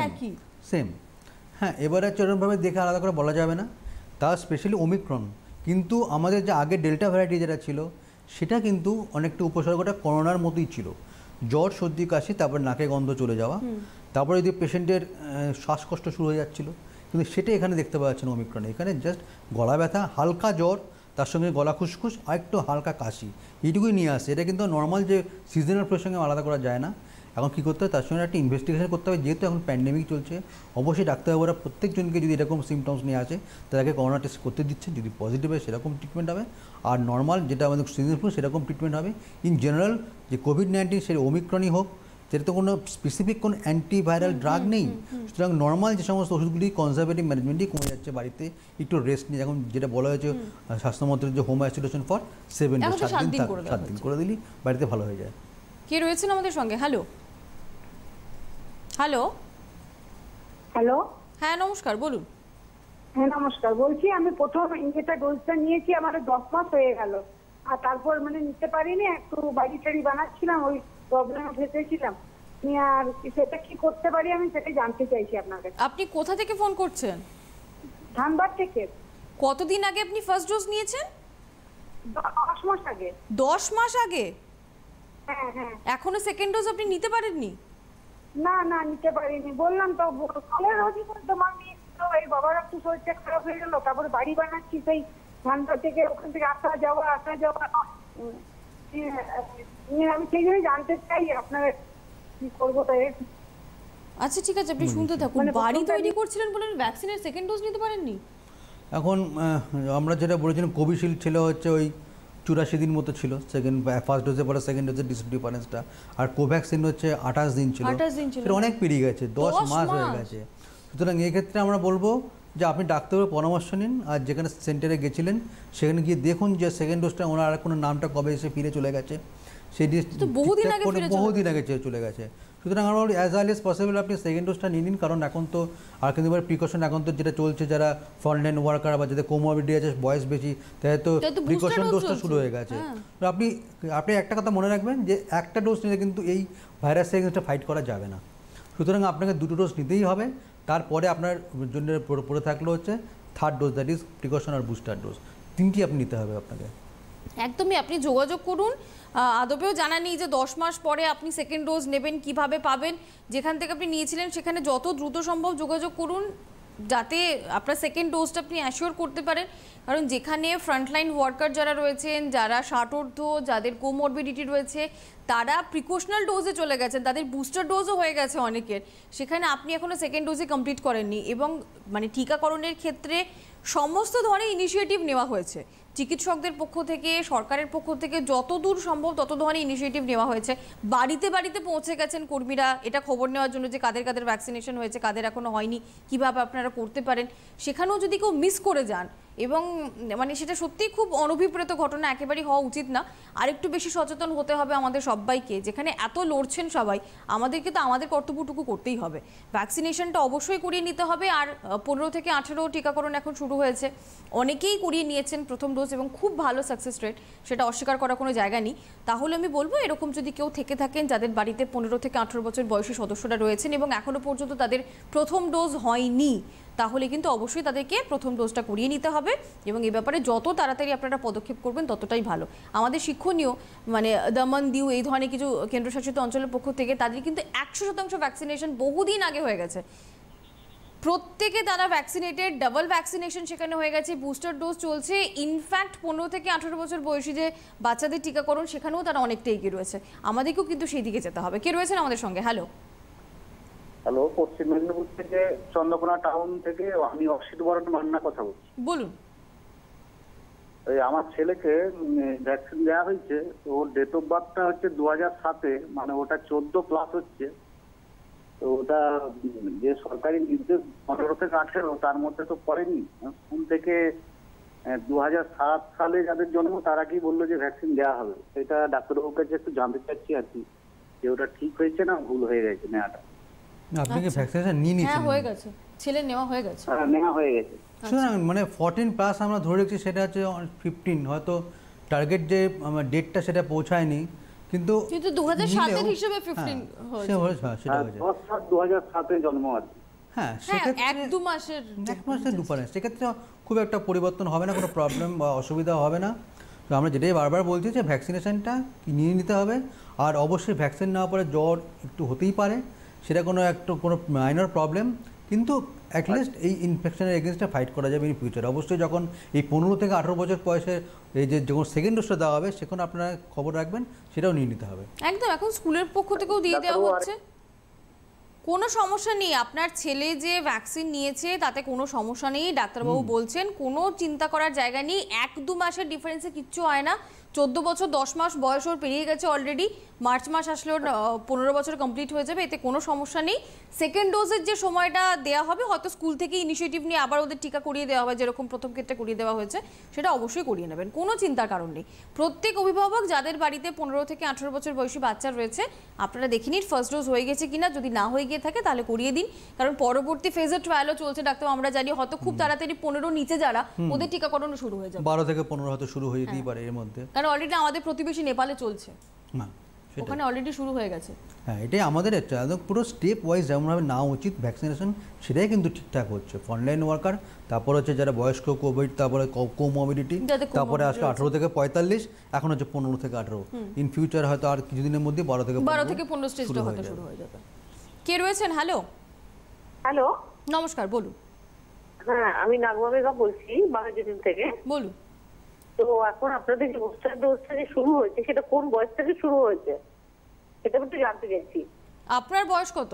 সেম, হ্যাঁ, এবারে চরমভাবে দেখে আলাদা করে বলা যাবে না, তা স্পেশালি ওমিক্রন। কিন্তু আমাদের যে আগে ডেল্টা ভ্যারাইটি যেটা ছিল সেটা কিন্তু অনেকটা উপসর্গটা করোনার মতোই ছিল, জ্বর সর্দি কাশি, তারপর নাকে গন্ধ চলে যাওয়া, তারপরে যদি পেশেন্টের শ্বাসকষ্ট শুরু হয়ে যাচ্ছিল, কিন্তু সেটা এখানে দেখতে পাওয়া যাচ্ছে না ওমিক্রনে। এখানে জাস্ট গলা ব্যথা, হালকা জ্বর, তার সঙ্গে গলা খুসখুস আর একটু হালকা কাশি, এইটুকুই নিয়ে আসে। এটা কিন্তু নর্মাল যে সিজনাল ফ্লুর সঙ্গে আলাদা করা যায় না। এখন কী করতে হবে, তার সঙ্গে একটা ইনভেস্টিগেশন করতে হবে, যেহেতু এখন প্যান্ডেমিক চলছে, অবশ্যই ডাক্তারবাবুরা প্রত্যেকজনকে যদি এরকম সিমটমস নিয়ে আসে তাদেরকে করোনা টেস্ট করতে দিচ্ছে, যদি পজিটিভ হয় সেরকম ট্রিটমেন্ট হবে, আর নর্মাল যেটা আমাদের সিজনাল ফ্লু সেরকম ট্রিটমেন্ট হবে। ইন জেনারেল যে কোভিড নাইন্টিন সে ওমিক্রনই হোক, যেটা তো কোনো স্পেসিফিক কোনো অ্যান্টিভাইরাল ড্রাগ নেই, সুতরাং নর্মাল যে সমস্ত ওষুধগুলি কনজারভেটিভ ম্যানেজমেন্টই কমে যাচ্ছে, বাড়িতে একটু রেস্ট নিয়ে, এখন যেটা বলা হয়েছে স্বাস্থ্যমন্ত্রীর যে home isolation for seven days, সাত দিন সাত দিন করে দিলি বাড়িতে ভালো হয়ে যায়। কে রয়েছেন আমাদের সঙ্গে? হ্যালো হ্যালো হ্যালো, হ্যাঁ নমস্কার, বলুন। হ্যাঁ নমস্কার, বলছি আমি প্রথম ইঞ্জেকটা ডোজটা নিয়েছি, আমার দশ মাস হয়ে গেল, আর তারপর মানে নিতে পারিনি, একটু বাড়ি টাড়ি বানাচ্ছিলাম, ওই প্রবলেমে ফেসেছিলাম, আর সেটা কি করতে পারি আমি সেটাই জানতে চাইছি আপনার কাছে। আপনি কোথা থেকে ফোন করছেন? ধানবাদ থেকে। কতদিন আগে আপনি ফার্স্ট ডোজ নিয়েছেন? দশ মাস আগে। দশ মাস আগে? হ্যাঁ হ্যাঁ। এখনো সেকেন্ড ডোজ আপনি নিতে পারেননি? না না, নিতে পারিনি, বললাম তো কলের রোজই তোমার নিয়ে এই বাবার একটু শরীরটা খারাপ হয়ে গেল, তারপরে বাড়ি বানাচ্ছি, সেই ধানবাদ থেকে ওখান থেকে আসা যাওয়া আসা যাওয়া, আমি সেই জন্যই জানতে চাই আপনার কি করবো তাই। আচ্ছা ঠিক আছে, আপনি শুনতে থাকুন। বাড়ি তৈরি করছিলেন বলেন ভ্যাকসিনের সেকেন্ড ডোজ নিতে পারেননি? এখন আমরা যেটা বলেছিলাম কোভিশিল্ড ছিল হচ্ছে ওই চুরাশি দিন মতো ছিল সেকেন্ড, ফার্স্ট ডোজে পরে সেকেন্ড ডোজের ডিফারেন্সটা, আর কোভ্যাক্সিন হচ্ছে আঠাশ দিন ছিল, সেটা অনেক পেরিয়ে গেছে, দশ মাস হয়ে গেছে। সুতরাং এক্ষেত্রে আমরা বলবো যে আপনি ডাক্তারের পরামর্শ নিন, আর যেখানে সেন্টারে গেছিলেন সেখানে গিয়ে দেখুন যে সেকেন্ড ডোজটা ওনার আর কোনো নামটা কবে এসে ফিরে চলে গেছে, সেই বহুদিন আগে বহুদিন আগে চলে গেছে। সুতরাং আমরা বলি অ্যাজ আর্লি এজ পসিবল আপনি সেকেন্ড ডোজটা নিয়ে নিন, কারণ এখন তো আর কিন্তু প্রিকশন এখন তো যেটা চলছে, যারা ফ্রন্টলাইন ওয়ার্কার বা যাদের কোমরবিডিটি আছে, বয়স বেশি, তাই তো প্রিকশন ডোজটা শুরু হয়ে গেছে। তো আপনি আপনি একটা কথা মনে রাখবেন যে একটা ডোজ নিলে কিন্তু এই ভাইরাসের এগেইনস্টে ফাইট করা যাবে না, সুতরাং আপনাকে দুটো ডোজ নিতেই হবে। তারপরে আপনার জন্য পড়ে থাকলো হচ্ছে third dose, that is precaution আর বুস্টার ডোজ, তিনটি আপনি নিতে হবে আপনাকে। একদমই, আপনি যোগাযোগ করুন। আদপেও জানা নেই যে দশ মাস পরে আপনি সেকেন্ড ডোজ নেবেন, কিভাবে পাবেন, যেখান থেকে আপনি নিয়েছিলেন সেখানে যত দ্রুত সম্ভব যোগাযোগ করুন, যাতে আপনার সেকেন্ড ডোজটা আপনি অ্যাসিওর করতে পারেন, কারণ যেখানে ফ্রন্টলাইন ওয়ার্কার যারা রয়েছেন, যারা ষাটোর্ধ্ব, যাদের কোমরবিডিটি রয়েছে, তারা প্রিকশনাল ডোজে চলে গেছেন, তাদের বুস্টার ডোজও হয়ে গেছে অনেকের, সেখানে আপনি এখনও সেকেন্ড ডোজে কমপ্লিট করেননি। এবং মানে টিকাকরণের ক্ষেত্রে সমস্ত ধরনের ইনিশিয়েটিভ নেওয়া হয়েছে চিকিৎসকদের পক্ষ থেকে, সরকারের পক্ষ থেকে, যত দূর সম্ভব তত ধরনের ইনিশিয়েটিভ নেওয়া হয়েছে। বাড়িতে বাড়িতে পৌঁছে গেছেন কর্মীরা এটা খবর নেওয়ার জন্য যে কাদের কাদের ভ্যাকসিনেশন হয়েছে, কাদের এখনো হয়নি, কিভাবে আপনারা করতে পারেন। সেখানেও যদি কেউ মিস করে যান, এবং মানে সেটা সত্যিই খুব অনভিপ্রেত ঘটনা, একেবারেই হওয়া উচিত না। আরেকটু বেশি সচেতন হতে হবে আমাদের সবাইকে। যেখানে এত লড়ছেন সবাই, আমাদেরকে তো আমাদের কর্তব্যটুকু করতেই হবে। ভ্যাকসিনেশনটা অবশ্যই করিয়ে নিতে হবে। আর পনেরো থেকে আঠেরো টিকাকরণ এখন শুরু হয়েছে, অনেকেই করিয়ে নিয়েছেন প্রথম ডোজ এবং খুব ভালো সাকসেস রেট, সেটা অস্বীকার করার কোনো জায়গা নেই। তাহলে আমি বলবো এরকম যদি কেউ থেকে থাকেন যাদের বাড়িতে পনেরো থেকে আঠেরো বছর বয়সী সদস্যরা রয়েছেন এবং এখনও পর্যন্ত তাদের প্রথম ডোজ হয়নি, তাহলে কিন্তু অবশ্যই তাদেরকে প্রথম ডোজটা করিয়ে নিতে হবে। এবং এই ব্যাপারে যত তাড়াতাড়ি আপনারা পদক্ষেপ করবেন ততটাই ভালো। আমাদের শিক্ষণীয় মানে দমন, দিউ এই ধরনের কিছু কেন্দ্রশাসিত অঞ্চলের পক্ষ থেকে তাদের কিন্তু একশো শতাংশ ভ্যাকসিনেশন বহুদিন আগে হয়ে গেছে, প্রত্যেকে তারা ভ্যাকসিনেটেড, ডাবল ভ্যাকসিনেশন সেখানে হয়ে গেছে, বুস্টার ডোজ চলছে। ইনফ্যাক্ট পনেরো থেকে আঠেরো বছর বয়সী যে বাচ্চাদের টিকাকরণ সেখানেও তারা অনেকটা এগিয়ে রয়েছে। আমাদেরকেও কিন্তু সেই দিকে যেতে হবে। কে রয়েছেন আমাদের সঙ্গে? হ্যালো হ্যালো, পশ্চিম মেদিনীপুর থেকে চন্দ্রকোনা টাউন থেকে আমি অসিত বরণ মান্না কথা বলছি। বলুন। এই আমার ছেলেকে ভ্যাকসিন দেওয়া হয়েছে, ওর ডেট অফ বার্থটা হচ্ছে দু হাজার সাতে, মানে ওটা চোদ্দ প্লাস হচ্ছে। তো ওটা যে সরকারি নির্দেশ পনেরো থেকে আঠেরো তার মধ্যে তো পড়েনি। স্কুল থেকে দু হাজার সাত সালে যাদের জন্ম তারা কি বললো যে ভ্যাকসিন দেওয়া হবে, সেটা ডাক্তারবাবুর কাছে একটু জানতে চাচ্ছি আর কি, যে ওটা ঠিক হয়েছে না ভুল হয়ে গেছে নেওয়াটা। আপনি কি ভ্যাকসিনেশন নিয়ে নিয়েছেন? হ্যাঁ, হয়ে গেছে, ছেলে নেওয়া হয়ে গেছে। হ্যাঁ, নেওয়া হয়ে গেছে। সুতরাং মানে ফোরটিন প্লাস আমরা ধরে রেখেছি, সেটা হচ্ছে ফিফটিন, হয়তো টার্গেট যে আমার ডেটটা সেটা পৌঁছায়নি, কিন্তু কিন্তু দু হাজার সাতের হিসেবে ফিফটিন হয়েছে। সেটা হয়েছে দশ সাত দু হাজার সাতে জন্ম আর কি। হ্যাঁ, হ্যাঁ, সেক্ষেত্রে এক দু মাসের এক মাসের ডিফারেন্স, সেক্ষেত্রে খুব একটা পরিবর্তন হবে না, কোনো প্রবলেম বা অসুবিধা হবে না। তো আমরা যেটাই বারবার বলছি যে ভ্যাকসিনেশনটা নিয়ে নিতে হবে। আর অবশ্যই ভ্যাকসিন নেওয়ার পরে জ্বর একটু হতেই পারে, সেটা কোনো একটু কোনো মাইনর প্রবলেম, কিন্তু অ্যাটলিস্ট এই ইনফেকশনের এগেনস্টে ফাইট করা যাবে ইন ফিউচার। অবশ্যই যখন এই পনেরো থেকে আঠেরো বছর বয়সের এই যে যখন সেকেন্ড ডোজটা দেওয়া হবে সেখানে আপনারা খবর রাখবেন, সেটাও নিয়ে নিতে হবে। একদম, এখন স্কুলের পক্ষ থেকেও দিয়ে দেওয়া হচ্ছে, কোনো সমস্যা নেই। আপনার ছেলে যে ভ্যাকসিন নিয়েছে তাতে কোনো সমস্যা নেই, ডাক্তারবাবু বলছেন কোনো চিন্তা করার জায়গা নেই। এক দু মাসের ডিফারেন্সে কিচ্ছু হয় না। চোদ্দো বছর দশ মাস বয়স ওর পেরিয়ে গেছে অলরেডি, মার্চ মাস আসলে ওর পনেরো বছর কমপ্লিট হয়ে যাবে, এতে কোনো সমস্যা নেই। সেকেন্ড ডোজের যে সময়টা দেওয়া হবে হয়তো স্কুল থেকে ইনিশিয়েটিভ নিয়ে আবার ওদের টিকা করিয়ে দেওয়া হবে, যেরকম প্রথম ক্ষেত্রে করিয়ে দেওয়া হয়েছে সেটা অবশ্যই করিয়ে নেবেন, কোনো চিন্তার কারণ নেই। প্রত্যেক অভিভাবক যাদের বাড়িতে পনেরো থেকে আঠেরো বছর বয়সী বাচ্চা রয়েছে আপনারা দেখে নিন ফার্স্ট ডোজ হয়ে গেছে কিনা, যদি না হয়ে গিয়ে থাকে তাহলে করিয়ে দিন, কারণ পরবর্তী ফেজের ট্রায়ালও চলছে ডাক্তার, আমরা জানি হয়তো খুব তাড়াতাড়ি পনেরো নিচে যারা ওদের টিকাকরণও শুরু হয়ে যাবে, বারো থেকে পনেরো হয়তো শুরু হয়ে যেতেই পারে এর মধ্যে, কারণ অলরেডি আমাদের প্রতিবেশী নেপালে চলছে, না ওখানে অলরেডি শুরু হয়ে গেছে। হ্যাঁ, এটাই আমাদের একদম পুরো স্টেপ ওয়াইজ যেমনভাবে নেওয়া উচিত ভ্যাকসিনেশন, সেটাই কিন্তু ঠিকঠাক হচ্ছে। ফ্রন্টলাইন ওয়ার্কার, তারপর হচ্ছে যারা বয়স্ক, কোভিড, তারপরে কোমোবিডিটি, তারপরে আসলে আঠেরো থেকে পঁয়তাল্লিশ, এখন হচ্ছে পনেরো থেকে আঠেরো। ইন ফিউচার হয়তো আর কিছুদিনের মধ্যে বারো থেকে বারো থেকে পনেরো স্টেজটা হয়তো শুরু হয়ে যাবে। কে রয়েছেন? হ্যালো হ্যালো, নমস্কার, বলুন। হ্যাঁ, আমি নাগমা বেগম বলছি বাঘাযতীন থেকে। বলুন। তো এখন আপনাদের যে বুস্টার ডোজটা যে শুরু হয়েছে সেটা কোন বয়স থেকে শুরু হয়েছে এটা একটু জানতে চাইছি। আপনার বয়স কত?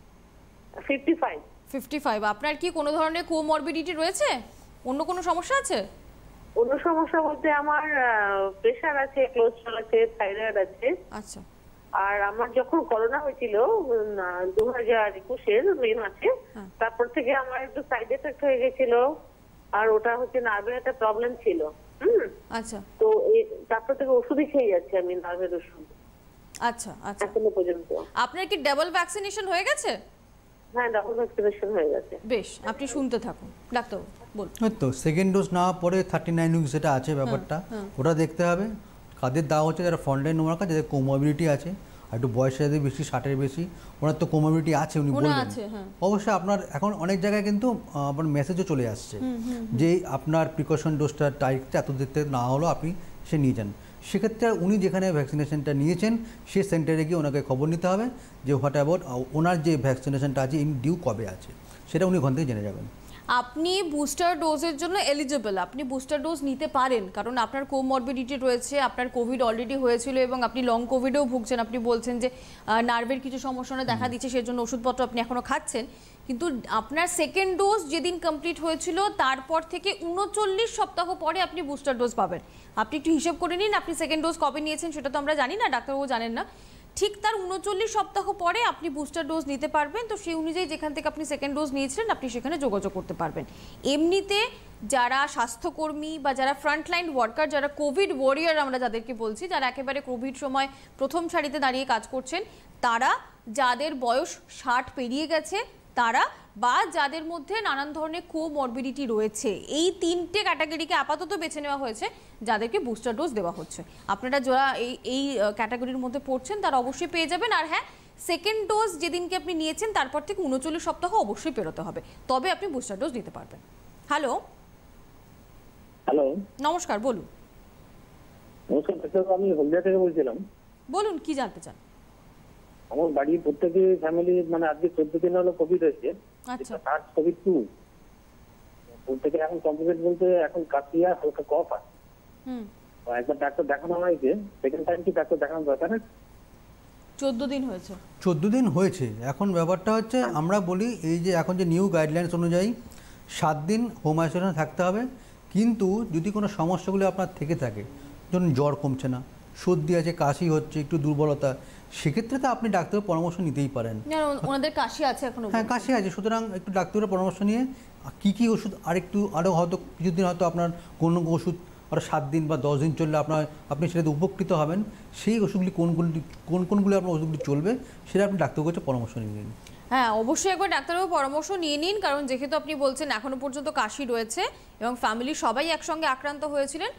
Fifty five. Fifty five. আপনার কি কোনো ধরনের কোমরবিডিটি রয়েছে, অন্য কোনো সমস্যা আছে? অন্য সমস্যা বলতে আমার প্রেশার আছে, কোলেস্ট্রল আছে, থাইরয়েড আছে। আচ্ছা। আর আমার যখন করোনা হয়েছিল দু হাজার একুশের মে মাসে, তারপর থেকে আমার একটু সাইড এফেক্ট হয়ে গেছিল, আর ওটা হচ্ছে নার্ভের একটা প্রবলেম ছিল। হুম। আচ্ছা। তো তারপর থেকে ওষুধই খেয়ে যাচ্ছি আমি, নার্ভের ওষুধ। আচ্ছা আচ্ছা। এখনো পর্যন্ত। আপনার কি ডাবল ভ্যাকসিনেশন হয়ে গেছে? হ্যাঁ, ডাবল ভ্যাকসিনেশন হয়ে গেছে। বেশ, আপনি শুনতে থাকুন ডাক্তার বলুন। তো সেকেন্ড ডোজ নেওয়ার পরে থার্টি নাইন উইক যেটা আছে ব্যাপারটা, ওটা দেখতে হবে কাদের দেওয়া হচ্ছে, যারা ফ্রন্টলাইন ওয়ার্কার, যাদের কোমোবিলিটি আছে, আর একটু বয়সের যাদের বেশি, ষাটের বেশি, ওনার তো কোমোবিলিটি আছে উনি বললেন। অবশ্যই আপনার এখন অনেক জায়গায় কিন্তু আপনার মেসেজও চলে আসছে যে আপনার প্রিকশন ডোজটা তারিখটা এত দিতে না হলো আপনি সে নিয়ে যান। সেক্ষেত্রে উনি যেখানে ভ্যাকসিনেশনটা নিয়েছেন সেই সেন্টারে গিয়ে ওনাকে খবর নিতে হবে যে হোয়াট অ্যাবাউট ওনার যে ভ্যাকসিনেশনটা আছে ইন ডিউ কবে আছে, সেটা উনি ওখান থেকে জেনে যাবেন। আপনি বুস্টার ডোজের জন্য এলিজিবল, আপনি বুস্টার ডোজ নিতে পারেন, কারণ আপনার কোমরবিডিটি রয়েছে, আপনার কোভিড অলরেডি হয়েছিল এবং আপনি লং কোভিডেও ভুগছেন। আপনি বলছেন যে নার্ভের কিছু সমস্যা দেখা দিচ্ছে, সেজন্য ওষুধপত্র আপনি এখনও খাচ্ছেন। কিন্তু আপনার সেকেন্ড ডোজ যেদিন কমপ্লিট হয়েছিল তারপর থেকে উনচল্লিশ সপ্তাহ পরে আপনি বুস্টার ডোজ পাবেন। আপনি একটু হিসেব করে নিন, আপনি সেকেন্ড ডোজ কবে নিয়েছেন সেটা তো আমরা জানি না, ডাক্তারবাবু জানেন না। ঠিক তার উনচল্লিশ সপ্তাহ পরে আপনি বুস্টার ডোজ নিতে পারবেন। তো সেই অনুযায়ী যেখান থেকে আপনি সেকেন্ড ডোজ নিয়েছিলেন আপনি সেখানে যোগাযোগ করতে পারবেন। এমনিতে যারা স্বাস্থ্যকর্মী বা যারা ফ্রন্টলাইন ওয়ার্কার, যারা কোভিড ওয়ারিয়ার আমরা যাদেরকে বলছি, যারা একেবারে কোভিড সময় প্রথম সারিতে দাঁড়িয়ে কাজ করছেন, তারা যাদের বয়স ষাট পেরিয়ে গেছে তারা, বা যাদের মধ্যে নানান ধরনের কোমরবিডিটি রয়েছে, এই তিনটে ক্যাটাগরিকে আপাতত বেছে নেওয়া হয়েছে যাদেরকে বুস্টার ডোজ দেওয়া হচ্ছে। আপনারা যারা এই এই ক্যাটাগরির মধ্যে পড়ছেন তারা অবশ্যই পেয়ে যাবেন। আর হ্যাঁ, সেকেন্ড ডোজ যেদিনকে আপনি নিয়েছেন তারপর থেকে উনচল্লিশ সপ্তাহ অবশ্যই পেরোতে হবে, তবে আপনি বুস্টার ডোজ নিতে পারবেন। হ্যালো হ্যালো নমস্কার, বলুন। নমস্কার ডাক্তার, আমি হলদিয়া থেকে বলছিলাম। বলুন, কি জানতে চান? আমার বাড়ির প্রত্যেকে ফ্যামিলি মানে আজকে চোদ্দ দিন হলো কোভিড হয়েছে। আচ্ছা, সার্স কোভিড টু প্রত্যেকে এখন কমপ্লিট বলতে এখন কাশি আর হালকা কফ আছে। হুম, একবার ডাক্তার দেখানো হয়েছে, সেকেন্ড টাইম কি ডাক্তার দেখানো দরকার? চোদ্দ দিন হয়েছে। চোদ্দো দিন হয়েছে। এখন ব্যাপারটা হচ্ছে আমরা বলি এই যে এখন যে নিউ গাইডলাইন্স অনুযায়ী সাত দিন হোম আইসোলেশনে থাকতে হবে। কিন্তু যদি কোনো সমস্যাগুলো আপনার থেকে থাকে, ধরুন জ্বর কমছে না, সর্দি আছে, কাশি হচ্ছে, একটু দুর্বলতা, সেক্ষেত্রে তো আপনি ডাক্তারের পরামর্শ নিতেই পারেন। ওনাদের কাশি আছে এখনো? হ্যাঁ, কাশি আছে, সুতরাং একটু ডাক্তারের পরামর্শ নিয়ে কী কী ওষুধ আরেকটু আরও হয়তো কিছুদিন হয়তো আপনার কোনো ওষুধ আরও সাত দিন বা দশ দিন চললে আপনার আপনি সেটাতে উপকৃত হবেন। সেই ওষুধগুলি কোনগুলি কোন কোনগুলি আপনার ওষুধগুলি চলবে সেটা আপনি ডাক্তারের কাছে পরামর্শ নিয়ে নিন। হ্যাঁ, অবশ্যই একবার ডাক্তারবাবু পরামর্শ নিয়ে নিন, কারণ যেহেতু আপনি বলছেন এখনো পর্যন্ত কাশি রয়েছে এবং ফ্যামিলির সবাই একসঙ্গে আক্রান্ত হয়েছিলেন,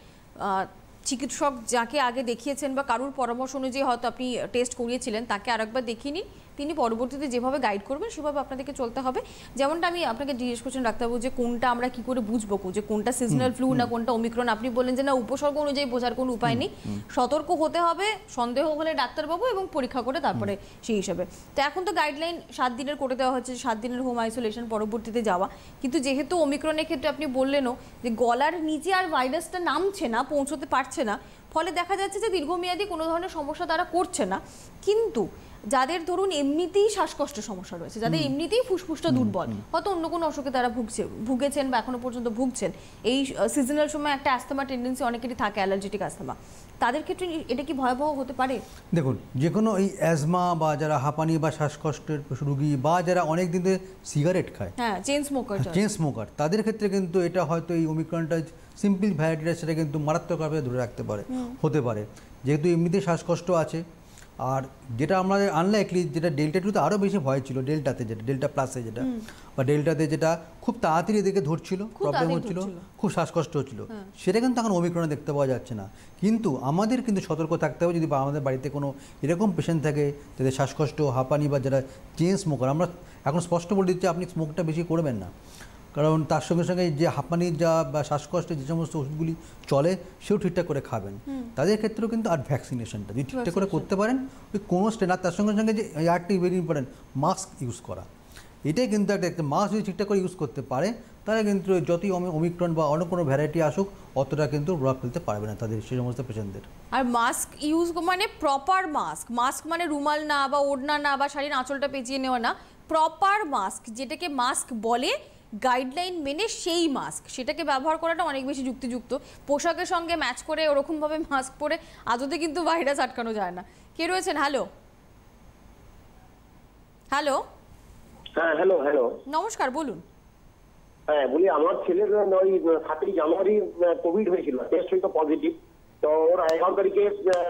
চিকিৎসক যাকে আগে দেখিয়েছেন বা কারুর পরামর্শ অনুযায়ী হয়তো আপনি টেস্ট করিয়েছিলেন তাকে আরেকবার দেখিয়ে নিন। তিনি পরবর্তীতে যেভাবে গাইড করবেন সেভাবে আপনাদেরকে চলতে হবে। যেমনটা আমি আপনাকে জিজ্ঞেস করছেন ডাক্তারবাবু যে কোনটা আমরা কি করে বুঝবো যে কোনটা সিজনাল ফ্লু না কোনটা ওমিক্রন, আপনি বললেন যে না, উপসর্গ অনুযায়ী বোঝার কোনো উপায় নেই, সতর্ক হতে হবে, সন্দেহ হলে ডাক্তারবাবু এবং পরীক্ষা করে তারপরে সেই হিসাবে। তো এখন তো গাইডলাইন সাত দিনের করে দেওয়া হচ্ছে, সাত দিনের হোম আইসোলেশন পরবর্তীতে যাওয়া। কিন্তু যেহেতু ওমিক্রনের ক্ষেত্রে আপনি বললেনও যে গলার নিচে আর ভাইরাসটা নামছে না, পৌঁছতে পারছে না, ফলে দেখা যাচ্ছে যে দীর্ঘমেয়াদী কোনো ধরনের সমস্যা তারা করছে না। কিন্তু যাদের ধরুন এমনিতেই শ্বাসকষ্টের সমস্যা রয়েছে, যাদের এমনিতেই ফুসফুসটা দুর্বল, হয়তো অন্য কোনো অসুখে তারা ভুগছে ভুগেছেন বা এখনো পর্যন্ত ভুগছেন, এই সিজনাল সময় একটা অ্যাস্থমা টেন্ডেন্সি অনেকেরই থাকে, অ্যালার্জেটিক অ্যাস্থমা, তাদের ক্ষেত্রে এটা কি ভয়াবহ হতে পারে? দেখুন, যে কোনো এই অ্যাজমা বা যারা হাঁপানি বা শ্বাসকষ্টের রোগী বা যারা অনেক দিন ধরে সিগারেট খায়, হ্যাঁ, চেইন স্মোকার চেইন স্মোকার, তাদের ক্ষেত্রে কিন্তু এটা হয়তো এই ওমিক্রনটা সিম্পল ভ্যারাইটিটা সেটা কিন্তু মারাত্মকভাবে ধরে রাখতে পারে, হতে পারে, যেহেতু এমনিতে শ্বাসকষ্ট আছে। আর যেটা আমাদের আনলাইকলি, যেটা ডেল্টা টুতে আরও বেশি ভয় ছিল, ডেল্টাতে যেটা ডেল্টা প্লাসে যেটা বা ডেল্টাতে যেটা খুব তাড়াতাড়ি এদিকে ধরছিল, প্রবলেম হচ্ছিল, খুব শ্বাসকষ্ট হচ্ছিল, সেটা কিন্তু এখন ওমিক্রনে দেখতে পাওয়া যাচ্ছে না। কিন্তু আমাদের কিন্তু সতর্ক থাকতে হবে, যদি আমাদের বাড়িতে কোনো এরকম পেশেন্ট থাকে যাদের শ্বাসকষ্ট, হাঁপানি বা যারা চেইন স্মোকার, আমরা এখন স্পষ্ট বলে দিচ্ছি আপনি স্মোকটা বেশি করবেন না, কারণ তার সঙ্গে সঙ্গে যে হাঁপানির যা বা শ্বাসকষ্টের যে সমস্ত ওষুধগুলি চলে সেও ঠিকঠাক করে খাবেন। তাদের ক্ষেত্রেও কিন্তু আর ভ্যাকসিনেশনটা যদি ঠিকঠাক করে করতে পারেন, ওই কোনো স্টেন, আর তার সঙ্গে সঙ্গে যে আরেকটি ভেরি ইম্পর্টেন্ট, মাস্ক ইউজ করা, এটাই কিন্তু একটা মাস্ক যদি ঠিকঠাক করে ইউজ করতে পারে তাহলে কিন্তু যতই ওমিক্রন বা অন্য কোনো ভ্যারাইটি আসুক অতটা কিন্তু প্রভাব ফেলতে পারবে না তাদের সেই সমস্ত পেশেন্টদের। আর মাস্ক ইউজ মানে প্রপার মাস্ক, মাস্ক মানে রুমাল না বা ওড়না না বা শাড়ির আঁচলটা পেঁচিয়ে নেওয়া না, প্রপার মাস্ক যেটাকে মাস্ক বলে, গাইডলাইন মেনে সেই মাস্ক, সেটাকে ব্যবহার করাটা অনেক বেশি যুক্তিযুক্ত। পোশাকের সঙ্গে ম্যাচ করে ওরকমভাবে মাস্ক পরে আদতে কিন্তু ভাইরাস আটকানো যায় না। কে রয়েছেন? হ্যালো হ্যালো হ্যাঁ, হ্যালো হ্যালো নমস্কার, বলুন। হ্যাঁ, বলি আমার ছেলের ওই সাতই জানুয়ারি কোভিড হয়েছিল, টেস্ট হয়তো পজিটিভ, তো ওর এগারো তারিখে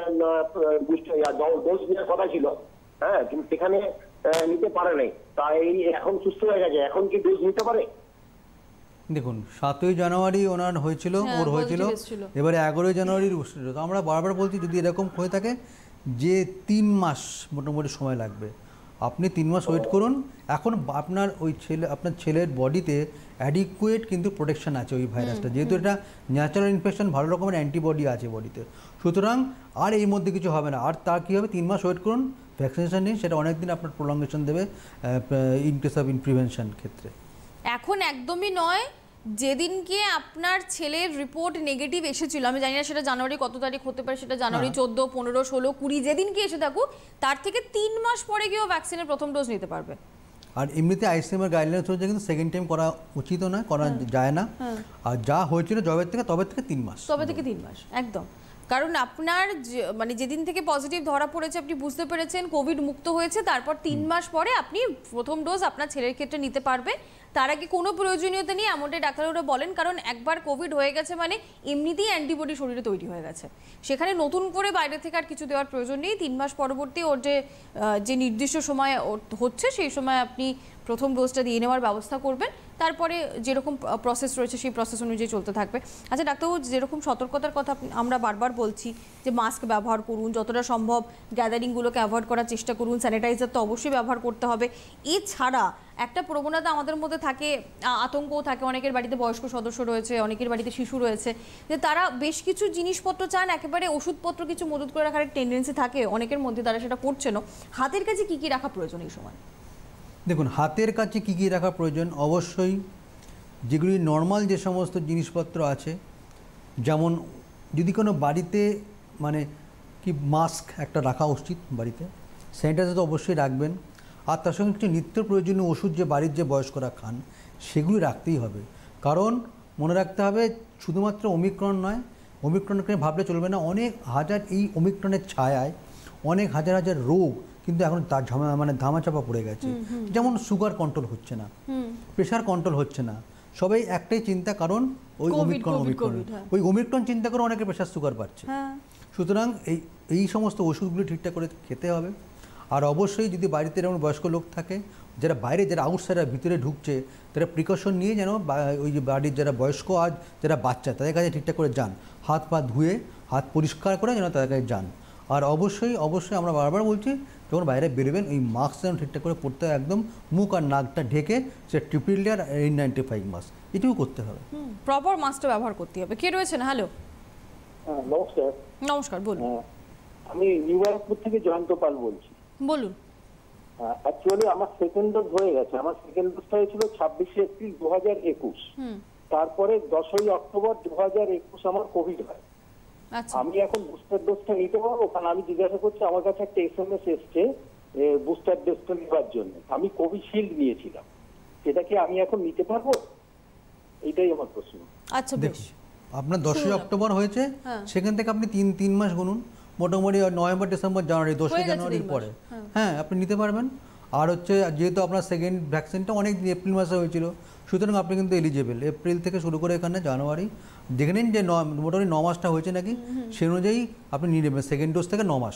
ডোজ নেওয়ার কথা ছিল, হ্যাঁ, কিন্তু সেখানে নিতে পারে নাই, তাই এখন সুস্থ হয়ে গেছে, এখন কি ডোজ নিতে পারে? দেখুন, সাতই জানুয়ারি ওনার হয়েছিল, ওর হয়েছিল, এবারে এগারোই জানুয়ারির তো আমরা বারবার বলছি যদি এরকম হয়ে থাকে যে তিন মাস মোটামুটি সময় লাগবে, আপনি তিন মাস ওয়েট করুন। এখন আপনার ওই ছেলে আপনার ছেলের বডিতে অ্যাডিকুয়েট কিন্তু প্রোটেকশন আছে ওই ভাইরাসটা, যেহেতু এটা ন্যাচারাল ইনফেকশন, ভালো রকমের অ্যান্টিবডি আছে বডিতে, সুতরাং আর এই মধ্যে কিছু হবে না। আর তার কী হবে, তিন মাস ওয়েট করুন, ভ্যাকসিনেশন নিন, সেটা অনেক দিন আপনার প্রলঙ্গেশন দেবে in case of in prevention ক্ষেত্রে। এখন একদমই নয়। যেদিনকে আপনার ছেলের রিপোর্ট নেগেটিভ এসেছিল, আমি জানি না সেটা জানুয়ারি কত তারিখ হতে পারে, সেটা জানুয়ারি চোদ্দ, পনেরো, ষোলো, কুড়ি যেদিনকে এসে থাকুক, তার থেকে তিন মাস পরে গিয়েও ভ্যাকসিনের প্রথম ডোজ নিতে পারবে। আর এমনিতে আইসিএমআর গাইডলাইন্স হচ্ছে কিন্তু সেকেন্ড টাইম করা উচিত না, করা যায় না। আর যা হয়েছিল জবের থেকে তবে থেকে তিন মাস তবে থেকে তিন মাস একদম। কারণ আপনার মানে যেদিন থেকে পজিটিভ ধরা পড়েছে, আপনি বুঝতে পেরেছেন কোভিড মুক্ত হয়েছে, তারপর তিন মাস পরে আপনি প্রথম ডোজ আপনার ছেলের ক্ষেত্রে নিতে পারবে। তার আগে কোনো প্রয়োজনীয়তা নেই এমনটাই ডাক্তারবাবুরা বলেন, কারণ একবার কোভিড হয়ে গেছে মানে এমনিতেই অ্যান্টিবডি শরীরে তৈরি হয়ে গেছে, সেখানে নতুন করে বাইরে থেকে আর কিছু দেওয়ার প্রয়োজন নেই। তিন মাস পরবর্তী ওর যে যে নির্দিষ্ট সময় হচ্ছে সেই সময় আপনি প্রথম ডোজটা দিয়ে নেওয়ার ব্যবস্থা করবেন, তারপরে যেরকম প্রসেস রয়েছে সেই প্রসেস অনুযায়ী চলতে থাকবে। আচ্ছা ডাক্তারবাবু, যেরকম সতর্কতার কথা আমরা বারবার বলছি যে মাস্ক ব্যবহার করুন, যতটা সম্ভব গ্যাদারিংগুলোকে অ্যাভয়েড করার চেষ্টা করুন, স্যানিটাইজার তো অবশ্যই ব্যবহার করতে হবে। এছাড়া একটা প্রবণতা আমাদের মধ্যে থাকে, আতঙ্কও থাকে, অনেকের বাড়িতে বয়স্ক সদস্য রয়েছে, অনেকের বাড়িতে শিশু রয়েছে, যে তারা বেশ কিছু জিনিসপত্র চান একেবারে ওষুধপত্র কিছু মদত করে রাখার টেন্ডেন্সি থাকে অনেকের মধ্যে, তারা সেটা করছে না। হাতের কাছে কী কী রাখা প্রয়োজন এই সময়? দেখুন, হাতের কাছে কী কী রাখা প্রয়োজন, অবশ্যই যেগুলি নর্মাল যে সমস্ত জিনিসপত্র আছে, যেমন যদি কোনো বাড়িতে মানে কি মাস্ক একটা রাখা উচিত বাড়িতে, স্যানিটাইজার তো অবশ্যই রাখবেন, আর তার সঙ্গে কিছু নিত্য প্রয়োজনীয় ওষুধ যে বাড়ির যে বয়স্করা খান সেগুলি রাখতেই হবে। কারণ মনে রাখতে হবে শুধুমাত্র ওমিক্রন নয়, ওমিক্রনকে ভাবলে চলবে না, অনেক হাজার এই ওমিক্রনের ছায়ায় অনেক হাজার হাজার রোগ কিন্তু এখন তার মানে ধামাচাপা পড়ে গেছে। যেমন সুগার কন্ট্রোল হচ্ছে না, প্রেশার কন্ট্রোল হচ্ছে না, সবাই একটাই চিন্তা, কারণ ওই ওমিক্রন ওমিক্রন ওই ওমিক্রন চিন্তা করে অনেকে প্রেশার সুগার বাড়ছে। সুতরাং এই এই সমস্ত ওষুধগুলো ঠিকঠাক করে খেতে হবে। আর অবশ্যই যদি বাড়িতে এরকম বয়স্ক লোক থাকে, যারা বাইরে যারা আউটসাইডার ভিতরে ঢুকছে, তারা প্রিকশন নিয়ে যেন ওই যে বাড়ির যারা বয়স্ক আর যারা বাচ্চা তাদের কাছে ঠিকঠাক করে যান, হাত পা ধুয়ে হাত পরিষ্কার করে যেন তাদের কাছে যান। আর অবশ্যই অবশ্যই আমরা বারবার বলছি, যখন বাইরে বেরোবেন ওই মাস্ক যেন ঠিকঠাক করে পরতে হয়, একদম মুখ আর নাকটা ঢেকে, সে triple layer N ninety five mask এটুকু করতে হবে, প্রপার মাস্কটা ব্যবহার করতে হবে। কে রয়েছেন? হ্যালো, নমস্কার। নমস্কার, বলুন। আমি নিউ ব্যারাকপুর থেকে জয়ন্ত পাল বলছি। বলুন। অ্যাকচুয়ালি আমার সেকেন্ড ডোজ হয়ে গেছে। আমার সেকেন্ড ডোজটা হয়েছিল ছাব্বিশে এপ্রিল দু হাজার একুশ, তারপরে দশই অক্টোবর দু হাজার একুশ আমার কোভিড হয়। আমি এখন বুস্টার ডোজটা নিতে পারবো? কারণ আমি জিজ্ঞাসা করছি, আমার কাছে একটা এস এম এস এসছে বুস্টার ডোজটা নেওয়ার জন্য। আমি কোভিশিল্ড নিয়েছিলাম, সেটা কি আমি এখন নিতে পারবো? এইটাই আমার প্রশ্ন। আচ্ছা, বেশ। আপনার দশই অক্টোবর হয়েছে, সেখান থেকে আপনি তিন তিন মাস গুনুন, মোটামুটি নভেম্বর ডিসেম্বর জানুয়ারি দশই জানুয়ারির পরে হ্যাঁ আপনি নিতে পারবেন। আর হচ্ছে যেহেতু আপনার সেকেন্ড ভ্যাকসিনটা অনেক এপ্রিল মাসে হয়েছিল, সুতরাং আপনি কিন্তু এলিজেবল। এপ্রিল থেকে শুরু করে এখানে জানুয়ারি দেখে নিন যে মোটামুটি ন মাসটা হয়েছে নাকি, সেই অনুযায়ী আপনি নিয়ে নেবেন সেকেন্ড ডোজ থেকে ন মাস।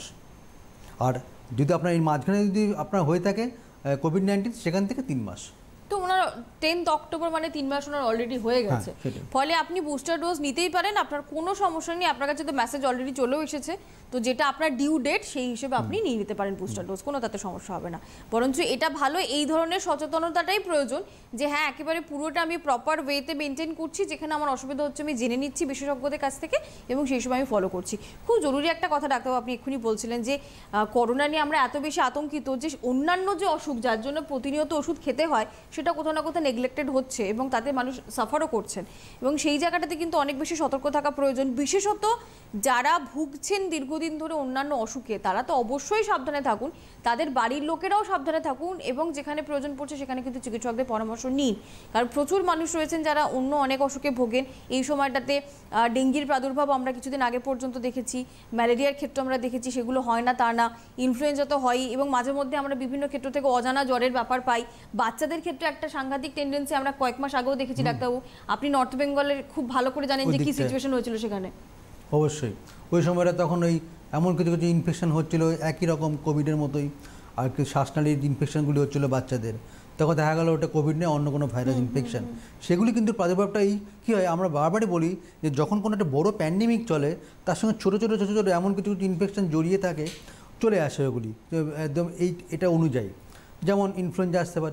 আর যদি আপনার এই মাঝখানে যদি আপনার হয়ে থাকে কোভিড নাইন্টিন, সেখান থেকে তিন মাস। তো ওনার টেন্থ অক্টোবর মানে তিন মাস ওনার অলরেডি হয়ে গেছে, ফলে আপনি বুস্টার ডোজ নিতেই পারেন, আপনার কোনো সমস্যা নেই। আপনার কাছে তো মেসেজ অলরেডি চলেও এসেছে, তো যেটা আপনার ডিউ ডেট সেই হিসেবে আপনি নিয়ে নিতে পারেন বুস্টার ডোজ, কোনো তাতে সমস্যা হবে না। বরঞ্চ এটা ভালো, এই ধরনের সচেতনতাটাই প্রয়োজন যে হ্যাঁ একেবারে পুরোটা আমি প্রপার ওয়েতে মেনটেন করছি, যেখানে আমার অসুবিধা হচ্ছে আমি জেনে নিচ্ছি বিশেষজ্ঞদের কাছ থেকে এবং সেই সময় আমি ফলো করছি। খুব জরুরি একটা কথা ডাক্তারবাবু, আপনি এক্ষুনি বলছিলেন যে করোনা নিয়ে আমরা এত বেশি আতঙ্কিত যে অন্যান্য যে অসুখ যার জন্য প্রতিনিয়ত ওষুধ খেতে হয় সেটা কোথাও না কোথাও নেগলেক্টেড হচ্ছে এবং তাতে মানুষ সাফারও করছেন, এবং সেই জায়গাটাতে কিন্তু অনেক বেশি সতর্ক থাকা প্রয়োজন। বিশেষত যারা ভুগছেন দীর্ঘদিন ধরে অন্যান্য অসুখে, তারা তো অবশ্যই সাবধানে থাকুন, তাদের বাড়ির লোকেরাও সাবধানে থাকুন এবং যেখানে প্রয়োজন পড়ছে সেখানে কিন্তু চিকিৎসকদের পরামর্শ নিন। কারণ প্রচুর মানুষ রয়েছেন যারা অন্য অনেক অসুখে ভোগেন। এই সময়টাতে ডেঙ্গির প্রাদুর্ভাব আমরা কিছুদিন আগে পর্যন্ত দেখেছি, ম্যালেরিয়ার ক্ষেত্রে আমরা দেখেছি, সেগুলো হয় না তা না, ইনফ্লুয়েঞ্জা তো হয়ই, এবং মাঝে মধ্যে আমরা বিভিন্ন ক্ষেত্র থেকে অজানা জ্বরের ব্যাপার পাই। বাচ্চাদের ক্ষেত্রে একটা সাংঘাতিক টেন্ডেন্সি আমরা কয়েক মাস আগেও দেখেছি ডাক্তারবাবু, আপনি নর্থ বেঙ্গলের খুব ভালো করে জানেন যে কি সিচুয়েশন হয়েছিল সেখানে। অবশ্যই ওই সময়টা তখন ওই এমন কিছু কিছু ইনফেকশন হচ্ছিল একই রকম কোভিডের মতোই, আর কি শ্বাসনালীর ইনফেকশনগুলি হচ্ছিলো বাচ্চাদের, তখন দেখা গেল ওটা কোভিড নেই, অন্য কোনো ভাইরাস ইনফেকশন। সেগুলি কিন্তু প্রাদুর্ভাবটা এই কী হয়, আমরা বারবারই বলি যে যখন কোনো একটা বড়ো প্যান্ডেমিক চলে তার সঙ্গে ছোটো ছোটো ছোটো ছোটো এমন কিছু কিছু ইনফেকশন জড়িয়ে থাকে, চলে আসে ওগুলি একদম এই এটা অনুযায়ী। যেমন ইনফ্লুয়েঞ্জা আসতে পারে,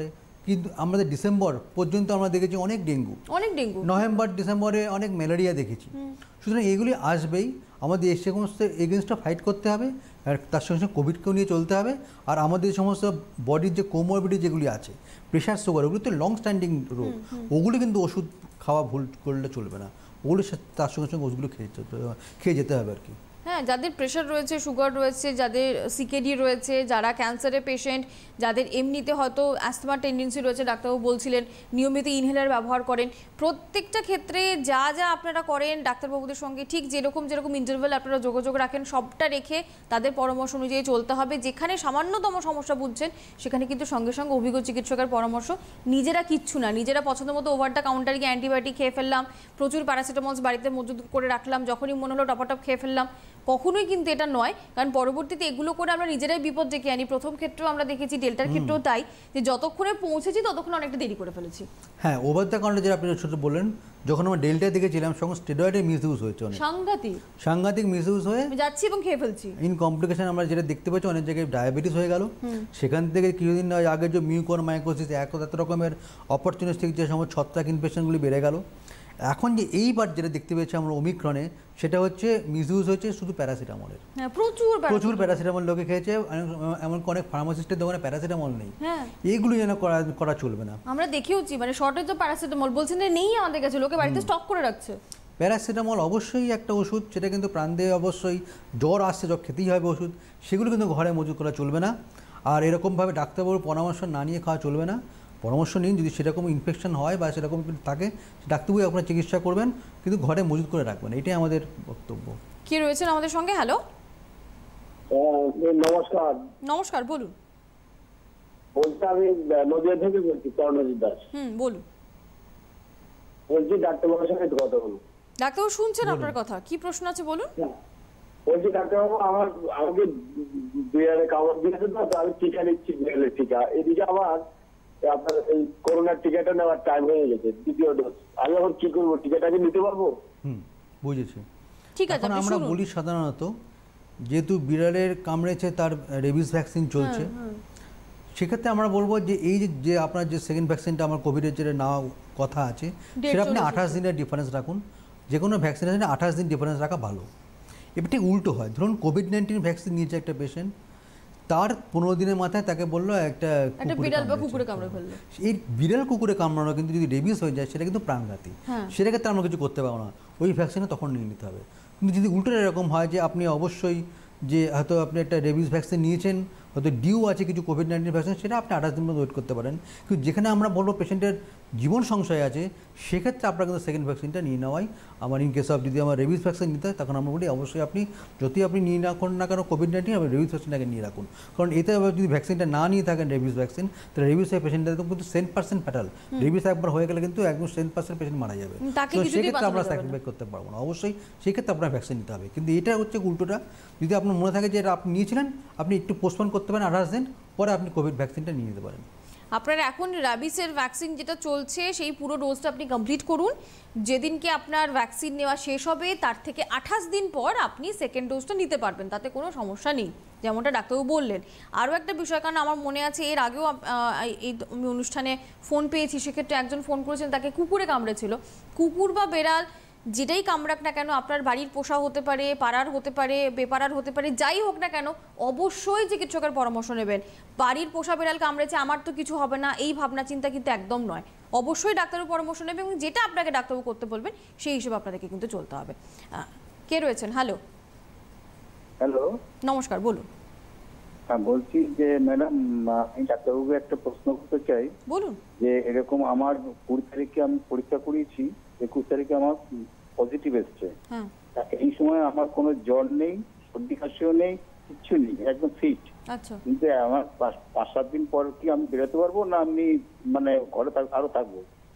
কিন্তু আমাদের ডিসেম্বর পর্যন্ত আমরা দেখেছি অনেক ডেঙ্গু, অনেক ডেঙ্গু, নভেম্বর ডিসেম্বরে অনেক ম্যালেরিয়া দেখেছি। সুতরাং এগুলি আসবেই, আমাদের এই সমস্ত এগেনস্টটা ফাইট করতে হবে, আর তার সঙ্গে সঙ্গে কোভিডকেও নিয়ে চলতে হবে। আর আমাদের যে সমস্ত বডির যে কোমরবিডি যেগুলি আছে, প্রেশার সুগার, ওগুলো তো লং স্ট্যান্ডিং রোগ, ওগুলি কিন্তু ওষুধ খাওয়া ভুল করলে চলবে না, ওগুলো তার সঙ্গে সঙ্গে ওষুধগুলো খেয়ে খেয়ে যেতে হবে আর কি। হ্যাঁ, যাদের প্রেশার রয়েছে, সুগার রয়েছে, যাদের সিকেডি রয়েছে, যারা ক্যান্সারের পেশেন্ট, যাদের এমনিতে হয়তো অ্যাস্থমার টেন্ডেন্সি রয়েছে, ডাক্তারবাবু বলছিলেন নিয়মিত ইনহেলার ব্যবহার করেন, প্রত্যেকটা ক্ষেত্রে যা যা আপনারা করেন ডাক্তারবাবুদের সঙ্গে ঠিক যেরকম যেরকম ইন্টারভ্যাল আপনারা যোগাযোগ রাখেন, সবটা রেখে তাদের পরামর্শ অনুযায়ী চলতে হবে। যেখানে সামান্যতম সমস্যা বুঝছেন সেখানে কিন্তু সঙ্গে সঙ্গে অভিজ্ঞ চিকিৎসকের পরামর্শ, নিজেরা কিচ্ছু না, নিজেরা পছন্দ মতো ওভার দ্য কাউন্টার গিয়ে অ্যান্টিবায়োটিক খেয়ে ফেললাম, প্রচুর প্যারাসিটামলস বাড়িতে মজুদ করে রাখলাম, যখনই মনে হলো টপাটপ খেয়ে ফেললাম, কখনোই কিন্তু এটা নয়। কারণ পরবর্তীতে এগুলো করে আমরা নিজেরাই বিপদ ডেকে আনি। প্রথম ক্ষেত্রেও আমরা দেখেছি, ডেল্টার ক্ষেত্রেও তাই, যে যতক্ষণে পৌঁছেছি ততক্ষণ অনেকটা দেরি করে ফেলেছি। হ্যাঁ, ওভার দ্য কাউন্টার যেটা আপনি ছোট বললেন, যখন আমরা ডেল্টা দেখেছিলাম সঙ্গে স্টেরয়েডের মিসইউজ হয়েছে, অনেক সাংঘাতিক সাংঘাতিক মিসইউজ হয়ে যাচ্ছি এবং খেয়ে ফেলছি। ইন কমপ্লিকেশন আমরা যেটা দেখতে পাচ্ছি, অনেক জায়গায় ডায়াবেটিস হয়ে গেল। সেখান থেকে কিছুদিন আগে যে মিউকর মাইকোসিস, এত এত রকমের অপরচুনিস্টিক যে সমস্ত ছত্রাক ইনফেকশনগুলি বেড়ে গেল। এখন যে এইবার যেটা দেখতে পেয়েছি আমরা ওমিক্রনে, সেটা হচ্ছে মিসইউজ হচ্ছে শুধু প্যারাসিটামলের। হ্যাঁ, প্রচুর প্রচুর প্যারাসিটামল লোকে খেয়েছে, এমন অনেক ফার্মাসিস্টের দোকানে প্যারাসিটামল নেই। হ্যাঁ, এইগুলো যেন করা করা চলবে না। আমরা দেখেওছি, মানে শর্টেজ অফ প্যারাসিটামল বলছেন যে নেই আমাদের কাছে, লোকে বাড়িতে স্টক করে রাখছে। প্যারাসিটামল অবশ্যই একটা ওষুধ, সেটা কিন্তু প্রাণদেহে অবশ্যই জ্বর আসছে, জ্বর খেতেই হবে ওষুধ, সেগুলো কিন্তু ঘরে মজুত করা চলবে না। আর এরকমভাবে ডাক্তারবাবুর পরামর্শ না নিয়ে খাওয়া চলবে না। পরামর্শ নিন, যদি সেরকম ইনফেকশন হয় বা সেরকম থাকে ডাক্তারবাবু আপনার চিকিৎসা করবেন, কিন্তু ঘরে মজুত করে রাখবেন, এটাই আমাদের বক্তব্য। কি রয়েছেন আমাদের সঙ্গে? হ্যালো, নমস্কার। নমস্কার, বলুন। বলছি আমি নদিয়া থেকে বলছি, কর্ণজিৎ দাস। হুম, বলুন। বলছি ডাক্তারবাবুর সঙ্গে কথা বলুন। ডাক্তারবাবু শুনছেন আপনার কথা, কি প্রশ্ন আছে বলুন। বলছি ডাক্তারবাবু, আমার আমাকে বিড়ালে কামড় দিয়েছে, তো আমি টিকা নিচ্ছি, বিড়ালের টিকা। এদিকে আবার আপনার এই করোনার টিকাটা নেওয়ার টাইম হয়ে গেছে, দ্বিতীয় ডোজ। আমি এখন কি করবো, টিকাটাকে নিতে পারবো? হুম, বুঝেছি। ঠিক আছে, এখন আমরা বলি সাধারণত যেহেতু বিড়ালের কামড়েছে, তার রেবিস ভ্যাকসিন চলছে, সেক্ষেত্রে আমরা বলবো যে এই যে আপনার যে সেকেন্ড ভ্যাকসিনটা আমার কোভিডের যেটা নেওয়া কথা আছে, সেটা আপনি আঠাশ দিনের ডিফারেন্স রাখুন। যে কোনো ভ্যাকসিনেশনে আঠাশ দিন ডিফারেন্স রাখা ভালো। এবার ঠিক উল্টো হয়, ধরুন কোভিড নাইন্টিন ভ্যাকসিন নিয়েছে একটা পেশেন্ট, তার পনেরো দিনের মাথায় তাকে বললো একটা বিড়াল বা কুকুরে কামড়ে ফেললো। এই বিড়াল কুকুরে কামড়ানো কিন্তু যদি রেবিস হয়ে যায়, সেটা কিন্তু প্রাণঘাতী, সেটাকে তো আমরা কিছু করতে পারবো না, ওই ভ্যাকসিনে তখন নিয়ে নিতে হবে। কিন্তু যদি উল্টো এরকম হয় যে আপনি অবশ্যই যে হয়তো আপনি একটা রেবিস ভ্যাকসিন নিয়েছেন, হয়তো ডিউ আছে কিছু কোভিড নাইন্টিন ভ্যাকসিন, সেটা আপনি আঠাশ দিন মতো ওয়েট করতে পারেন। কিন্তু যেখানে আমরা বলবো পেশেন্টের জীবন সংশয় আছে, সেক্ষেত্রে আপনার কিন্তু সেকেন্ড ভ্যাকসিনটা নিয়ে নেওয়াই আমার, ইন কেস অফ যদি আমার রেবিস ভ্যাকসিন নিতে হয়, তখন আমরা বলি অবশ্যই আপনি যতই আপনি নিয়ে রাখুন না কেন কোভিড নাইন্টিন, আপনি রেবিস ভ্যাকসিনটাকে নিয়ে রাখুন। কারণ এতে যদি ভ্যাকসিনটা না নিয়ে থাকেন রেবিস ভ্যাকসিন, তাহলে রেবিস হয়ে পেশেন্টটা কিন্তু সেন পার্সেন্ট ফ্যাটাল। রেবিস একবার হয়ে গেলে কিন্তু একদম সেন পার্সেন্ট পেশেন্ট মারা যাবে। তো সেক্ষেত্রে আমরা স্যাক্রিফাইস করতে পারবো না, অবশ্যই সেক্ষেত্রে আপনার ভ্যাকসিন নিতে হবে। কিন্তু এটা হচ্ছে উল্টোটা, যদি আপনার মনে থাকে যে এটা আপনি নিয়েছিলেন, আপনি একটু পোস্টপোন করতে পারেন আঠাশ দিন, পরে আপনি কোভিড ভ্যাকসিনটা নিয়ে নিতে পারেন। আপনার এখন র্যাবিসের ভ্যাকসিন যেটা চলছে, সেই পুরো ডোজটা আপনি কমপ্লিট করুন। যেদিনকে আপনার ভ্যাকসিন নেওয়া শেষ হবে, তার থেকে আঠাশ দিন পর আপনি সেকেন্ড ডোজটা নিতে পারবেন, তাতে কোনো সমস্যা নেই, যেমনটা ডাক্তারবাবু বললেন। আরও একটা বিষয়, কারণ আমার মনে আছে এর আগেও এই আমি অনুষ্ঠানে ফোন পেয়েছি, সেক্ষেত্রে একজন ফোন করেছেন তাকে কুকুরে কামড়েছিল। কুকুর বা বেড়াল যেটাই কামড়াক না কেন, আপনার বাড়ির পোষা হতে পারে, পাড়ার হতে পারে, বেপাড়ার হতে পারে, যাই হোক না কেন, অবশ্যই চিকিৎসকের পরামর্শ নেবেন। বাড়ির পোষা বেড়াল কামড়েছে, আমার তো কিছু হবে না, এই ভাবনা চিন্তা কিন্তু একদম নয়। অবশ্যই ডাক্তারের পরামর্শ নেবেন এবং যেটা আপনাকে ডাক্তারবাবু করতে বলবেন সেই হিসেবে আপনাদেরকে কিন্তু চলতে হবে। কে রয়েছেন? হ্যালো, হ্যালো, নমস্কার, বলুন। হ্যাঁ, বলছি যে ম্যাডাম, আমি ডাক্তারবাবুকে একটা প্রশ্ন করতে চাই। বলুন। যে এরকম আমার কুড়ি তারিখে আমি পরীক্ষা করিয়েছি, একুশ তারিখে আমার পজিটিভ এসছে। হ্যাঁ, এই সময় আমার কোনো জ্বর নেই, সর্দি কাশিও নেই, কিচ্ছু নেই, একদম ফিট। আচ্ছা, কিন্তু আমার পাঁচ সাত দিন পর কি আমি বেরোতে পারবো না আমি মানে ঘরে আরো থাকবো?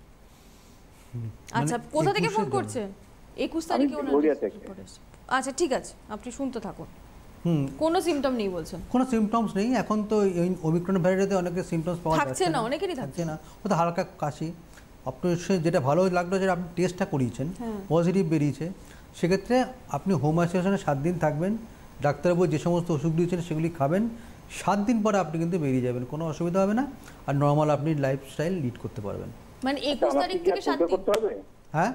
আচ্ছা, কোথা থেকে ফোন করছেন? একুশ তারিখে? আচ্ছা, ঠিক আছে, আপনি শুনতে থাকুন। হুম, কোনো সিমটম নেই বলছেন? কোনো সিমটমস নেই এখন তো। এই ওমিক্রন ভ্যারিয়েন্টে অনেকের সিমটমস পাওয়া যাচ্ছে না, অনেকেরই থাকছে না, হয়তো হালকা কাশি। আপনার যেটা ভালো লাগলো যে আপনি টেস্টটা করিয়েছেন, পজিটিভ বেরিয়েছে, সেক্ষেত্রে আপনি হোম আইসোলেশনে সাত দিন থাকবেন। ডাক্তারবাবু যে সমস্ত ওষুধ দিয়েছেন সেগুলি খাবেন, সাত দিন পরে আপনি কিন্তু বেরিয়ে যাবেন, কোনো অসুবিধা হবে না, আর নর্মাল আপনি লাইফস্টাইল লিড করতে পারবেন। মানে একুশ তারিখ থেকে সাত দিন করতে হবে? হ্যাঁ,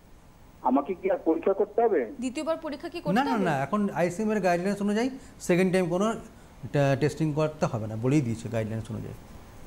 আমাকে কি আর পরীক্ষা করতে হবে? দ্বিতীয়বার পরীক্ষা কি করতে না হবে? না না, এখন আইসিএম এর গাইডলাইন্স অনুযায়ী সেকেন্ড টাইম কোনো টেস্টিং করতে হবে না, বলেই দিয়েছে গাইডলাইন্স অনুযায়ী।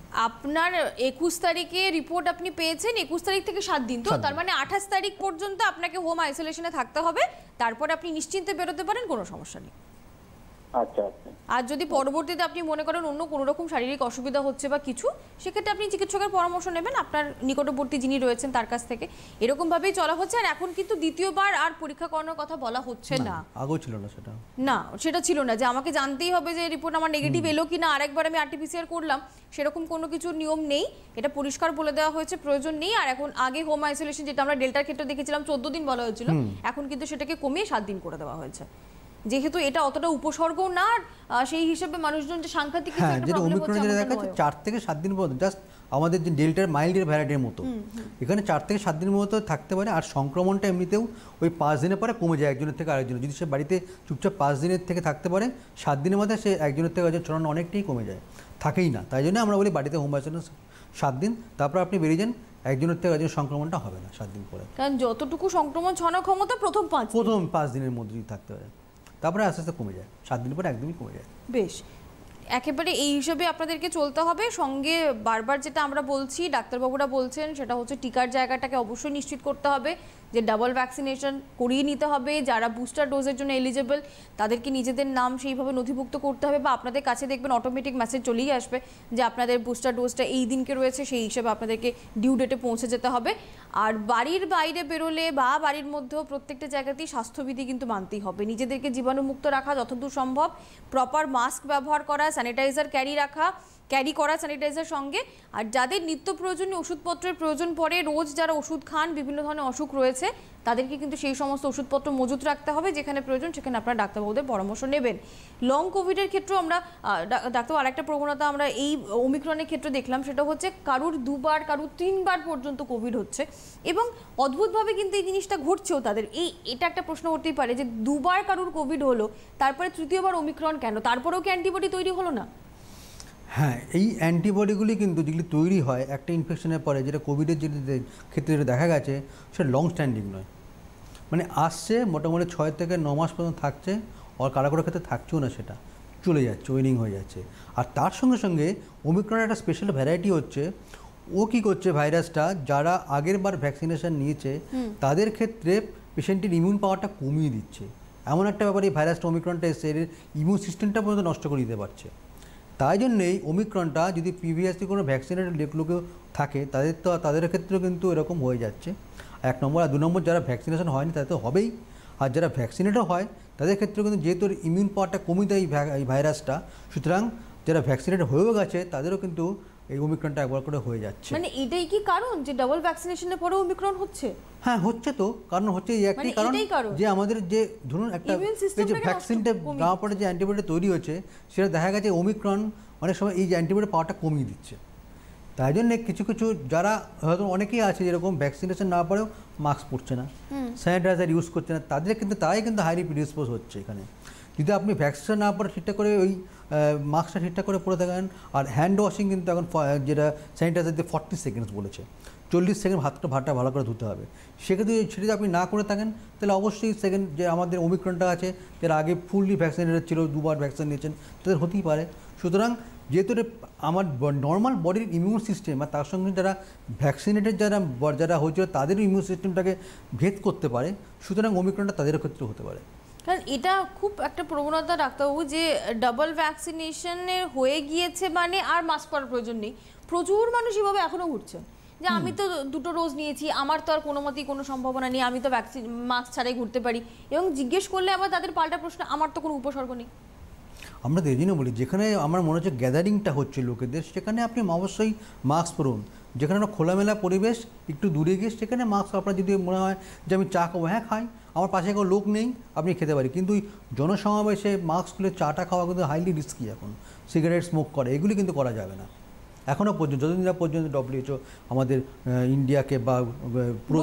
আপনার একুশ তারিখে রিপোর্ট আপনি পেয়েছেন, একুশ তারিখ থেকে সাত দিন, তো তার মানে আঠাশ তারিখ পর্যন্ত আপনাকে হোম আইসোলেশনে থাকতে হবে, তারপরে আপনি নিশ্চিন্তে বেরোতে পারেন, কোনো সমস্যা নেই। আচ্ছা আচ্ছা। আর যদি পরবর্তীতে আপনি মনে করেন অন্য কোনো রকম শারীরিক অসুবিধা হচ্ছে বা কিছু, সেক্ষেত্রে আপনি চিকিৎসকের পরামর্শ নেবেন আপনার নিকটবর্তী যিনি রয়েছেন তার কাছ থেকে। এরকমভাবেই চলা হচ্ছে। আর এখন কিন্তু দ্বিতীয়বার আর পরীক্ষা করানোর কথা বলা হচ্ছে না। আগেও ছিল না সেটা, না সেটা ছিল না যে আমাকে জানতেই হবে যে রিপোর্ট আমার নেগেটিভ এলো কি না, আরেকবার আমি আরটিপিসিআর করলাম, সেরকম কোনো কিছু নিয়ম নেই। এটা পরিষ্কার বলে দেওয়া হয়েছে, প্রয়োজন নেই। আর এখন আগে হোম আইসোলেশন যেটা আমরা ডেল্টার ক্ষেত্রে দেখেছিলাম চোদ্দ দিন বলা হয়েছিল, এখন কিন্তু সেটাকে কমিয়ে সাত দিন করে দেওয়া হয়েছে। যেহেতু এটা অতটা উপসর্গ না, সেই হিসেবে মানুষজন যে সাংঘাতিক কিছু একটা প্রবলেম হচ্ছে যেটা দেখা যাচ্ছে চার থেকে সাত দিন পর্যন্ত, জাস্ট আমাদের যে ডেল্টার মাইল্ডের ভ্যারাইটির মতো এখানে চার থেকে সাত দিনের মতো থাকতে পারে। আর সংক্রমণটা এমনিতেও ওই পাঁচ দিনের পরে কমে যায় একজনের থেকে আরেকজনের। যদি সে বাড়িতে চুপচাপ পাঁচ দিনের থেকে থাকতে পারে, সাত দিনের মধ্যে সে একজনের থেকে একজন ছড়ানো অনেকটাই কমে যায়, থাকেই না। তাই জন্য আমরা বলি বাড়িতে হোম আইসোলেশন সাত দিন, তারপর আপনি বেরিয়ে যান, একজনের থেকে একজন সংক্রমণটা হবে না সাত দিন পরে। কারণ যতটুকু সংক্রমণ ছড়ানোর ক্ষমতা প্রথম পাঁচ প্রথম পাঁচ দিনের মধ্যে যদি থাকতে পারে, তারপরে আস্তে আস্তে কমে যায়, সাত দিন পরে একদমই কমে যায়। বেশ, একেবারে এই হিসেবে আপনাদেরকে চলতে হবে। সঙ্গে বারবার যেটা আমরা বলছি, ডাক্তারবাবুরা বলছেন, সেটা হচ্ছে টিকার জায়গাটাকে অবশ্যই নিশ্চিত করতে হবে যে ডাবল ভ্যাকসিনেশন করিয়ে নিতে হবে। যারা বুস্টার ডোজের জন্য এলিজেবল তাদেরকে নিজেদের নাম সেইভাবে নথিভুক্ত করতে হবে, বা আপনাদের কাছে দেখবেন অটোমেটিক মেসেজ চলেই আসবে যে আপনাদের বুস্টার ডোজটা এই দিনকে রয়েছে, সেই হিসেবে আপনাদেরকে ডিউ ডেটে পৌঁছে যেতে হবে। আর বাড়ির বাইরে বেরোলে বা বাড়ির মধ্যেও প্রত্যেকটা জায়গাতেই স্বাস্থ্যবিধি কিন্তু মানতেই হবে। নিজেদেরকে জীবাণুমুক্ত রাখা যতদূর সম্ভব, প্রপার মাস্ক ব্যবহার করা, স্যানিটাইজার ক্যারি রাখা ক্যারি করা স্যানিটাইজার সঙ্গে। আর যাদের নিত্য প্রয়োজনীয় ওষুধপত্রের প্রয়োজন পড়ে, রোজ যারা ওষুধ খান, বিভিন্ন ধরনের অসুখ রয়েছে, তাদেরকে কিন্তু সেই সমস্ত ওষুধপত্র মজুত রাখতে হবে। যেখানে প্রয়োজন সেখানে আপনারা ডাক্তারবাবুদের পরামর্শ নেবেন। লং কোভিডের ক্ষেত্রে আমরা ডাক্তারবাবু আরেকটা প্রবণতা আমরা এই ওমিক্রনের ক্ষেত্রে দেখলাম, সেটা হচ্ছে কারুর দুবার কারুর তিনবার পর্যন্ত কোভিড হচ্ছে, এবং অদ্ভুতভাবে কিন্তু এই জিনিসটা ঘটছেও তাদের। এই এটা একটা প্রশ্ন করতেই পারে যে দুবার কারুর কোভিড হলো, তারপরে তৃতীয়বার ওমিক্রন কেন? তারপরেও কি অ্যান্টিবডি তৈরি হলো না? হ্যাঁ, এই অ্যান্টিবডিগুলি কিন্তু যেগুলি তৈরি হয় একটা ইনফেকশনের পরে, যেটা কোভিডের যে ক্ষেত্রে যেটা দেখা গেছে, সেটা লং স্ট্যান্ডিং নয়। মানে আসছে মোটামুটি ছয় থেকে ন মাস পর্যন্ত থাকছে, আর কারো কারো ক্ষেত্রে থাকছেও না, সেটা চলে যাচ্ছে, ওয়েনিং হয়ে যাচ্ছে। আর তার সঙ্গে সঙ্গে ওমিক্রনের একটা স্পেশাল ভ্যারাইটি হচ্ছে, ও কী করছে ভাইরাসটা, যারা আগের বার ভ্যাকসিনেশন নিয়েছে তাদের ক্ষেত্রে পেশেন্টের ইমিউন পাওয়ারটা কমিয়ে দিচ্ছে। এমন একটা ব্যাপার এই ভাইরাসটা ওমিক্রনটা এসে এর ইমিউন সিস্টেমটা পর্যন্ত নষ্ট করে দিতে পারছে। তাই জন্যেই ওমিক্রনটা যদি প্রিভিয়াসলি কোনো ভ্যাকসিনেটেড লোকেও থাকে, তাদের তো তাদের ক্ষেত্রেও কিন্তু এরকম হয়ে যাচ্ছে এক নম্বর। আর দু নম্বর, যারা ভ্যাকসিনেশন হয়নি তাদের তো হবেই, আর যারা ভ্যাকসিনেটও হয় তাদের ক্ষেত্রেও কিন্তু যেহেতু ইমিউন পাওয়ারটা কমিয়ে দেয় এই ভাইরাসটা, সুতরাং যারা ভ্যাকসিনেটেড হয়েও গেছে তাদেরও কিন্তু এই ওমিক্রনটা একবার করে হয়ে যাচ্ছে। মানে এটাই কি কারণ যে ডাবল ভ্যাকসিনেশনের পরে ওমিক্রন হচ্ছে? হ্যাঁ, হচ্ছে তো। কারণ হচ্ছে এই একটাই কারণ যে আমাদের যে ধরুন একটা এই যে ভ্যাকসিনটা দেওয়ার পরে যে অ্যান্টিবডি তৈরি হচ্ছে, সেটা দেখা গেছে ওমিক্রন অনেক সময় এই যে অ্যান্টিবডি পাওয়ারটা কমিয়ে দিচ্ছে। তাই জন্য কিছু কিছু যারা হয়তো অনেকেই আছে যেরকম ভ্যাকসিনেশন না পরেও মাস্ক পরছে না, স্যানিটাইজার ইউজ করছে না, তাদের কিন্তু তারাই কিন্তু হাইলি প্রিডিসপোজ হচ্ছে এখানে। যদি আপনি ভ্যাকসিনেশন না পরে ঠিকঠাক করে ওই মাস্কটা ঠিকঠাক করে পরে থাকেন, আর হ্যান্ড ওয়াশিং কিন্তু এখন যেটা স্যানিটাইজার দিয়ে ফর্টি সেকেন্ডস বলেছে, চল্লিশ সেকেন্ড হাতটা ভাতটা ভালো করে ধুতে হবে। সেক্ষেত্রে সেটা যদি আপনি না করে থাকেন, তাহলে অবশ্যই সেকেন্ড যে আমাদের ওমিক্রনটা আছে, যারা আগে ফুললি ভ্যাকসিনেটেড ছিল, দুবার ভ্যাকসিন নিয়েছেন, তাদের হতেই পারে। সুতরাং যেহেতু আমার নর্মাল বডির ইমিউন সিস্টেম আর তার সঙ্গে যারা ভ্যাকসিনেটেড যারা যারা হয়েছিল তাদেরও ইমিউন সিস্টেমটাকে ভেদ করতে পারে, সুতরাং ওমিক্রনটা তাদের ক্ষেত্রে হতে পারে। কারণ এটা খুব একটা প্রবণতা ডাক্তারবাবু যে ডাবল ভ্যাকসিনেশনের হয়ে গিয়েছে মানে আর মাস্ক পরার প্রয়োজন নেই। প্রচুর মানুষ এভাবে এখনও ঘুরছেন যে আমি তো দুটো ডোজ নিয়েছি, আমার তো আর কোনো মতেই কোনো সম্ভাবনা নেই, আমি তো ভ্যাকসিন মাস্ক ছাড়াই ঘুরতে পারি। এবং জিজ্ঞেস করলে আবার তাদের পাল্টা প্রশ্ন, আমার তো কোনো উপসর্গ নেই। আমরা তো এই জন্য বলি, যেখানে আমার মনে হচ্ছে গ্যাদারিংটা হচ্ছে লোকেদের, সেখানে আপনি অবশ্যই মাস্ক পরুন। যেখানে আমরা খোলামেলা পরিবেশ, একটু দূরে গিয়ে সেখানে মাস্ক, আপনার যদি মনে হয় যে আমি চা খাবো, হ্যাঁ খাই, আমার পাশে কোনো লোক নেই, আপনি খেতে পারি। কিন্তু জনসমাবেশে মাস্ক খুলে চাটা খাওয়া কিন্তু হাইলি রিস্কি। এখন সিগারেট স্মোক করে, এগুলি কিন্তু করা যাবে না এখনও পর্যন্ত, যতদিন না পর্যন্ত ডব্লিউএইচও আমাদের ইন্ডিয়াকে বা পুরো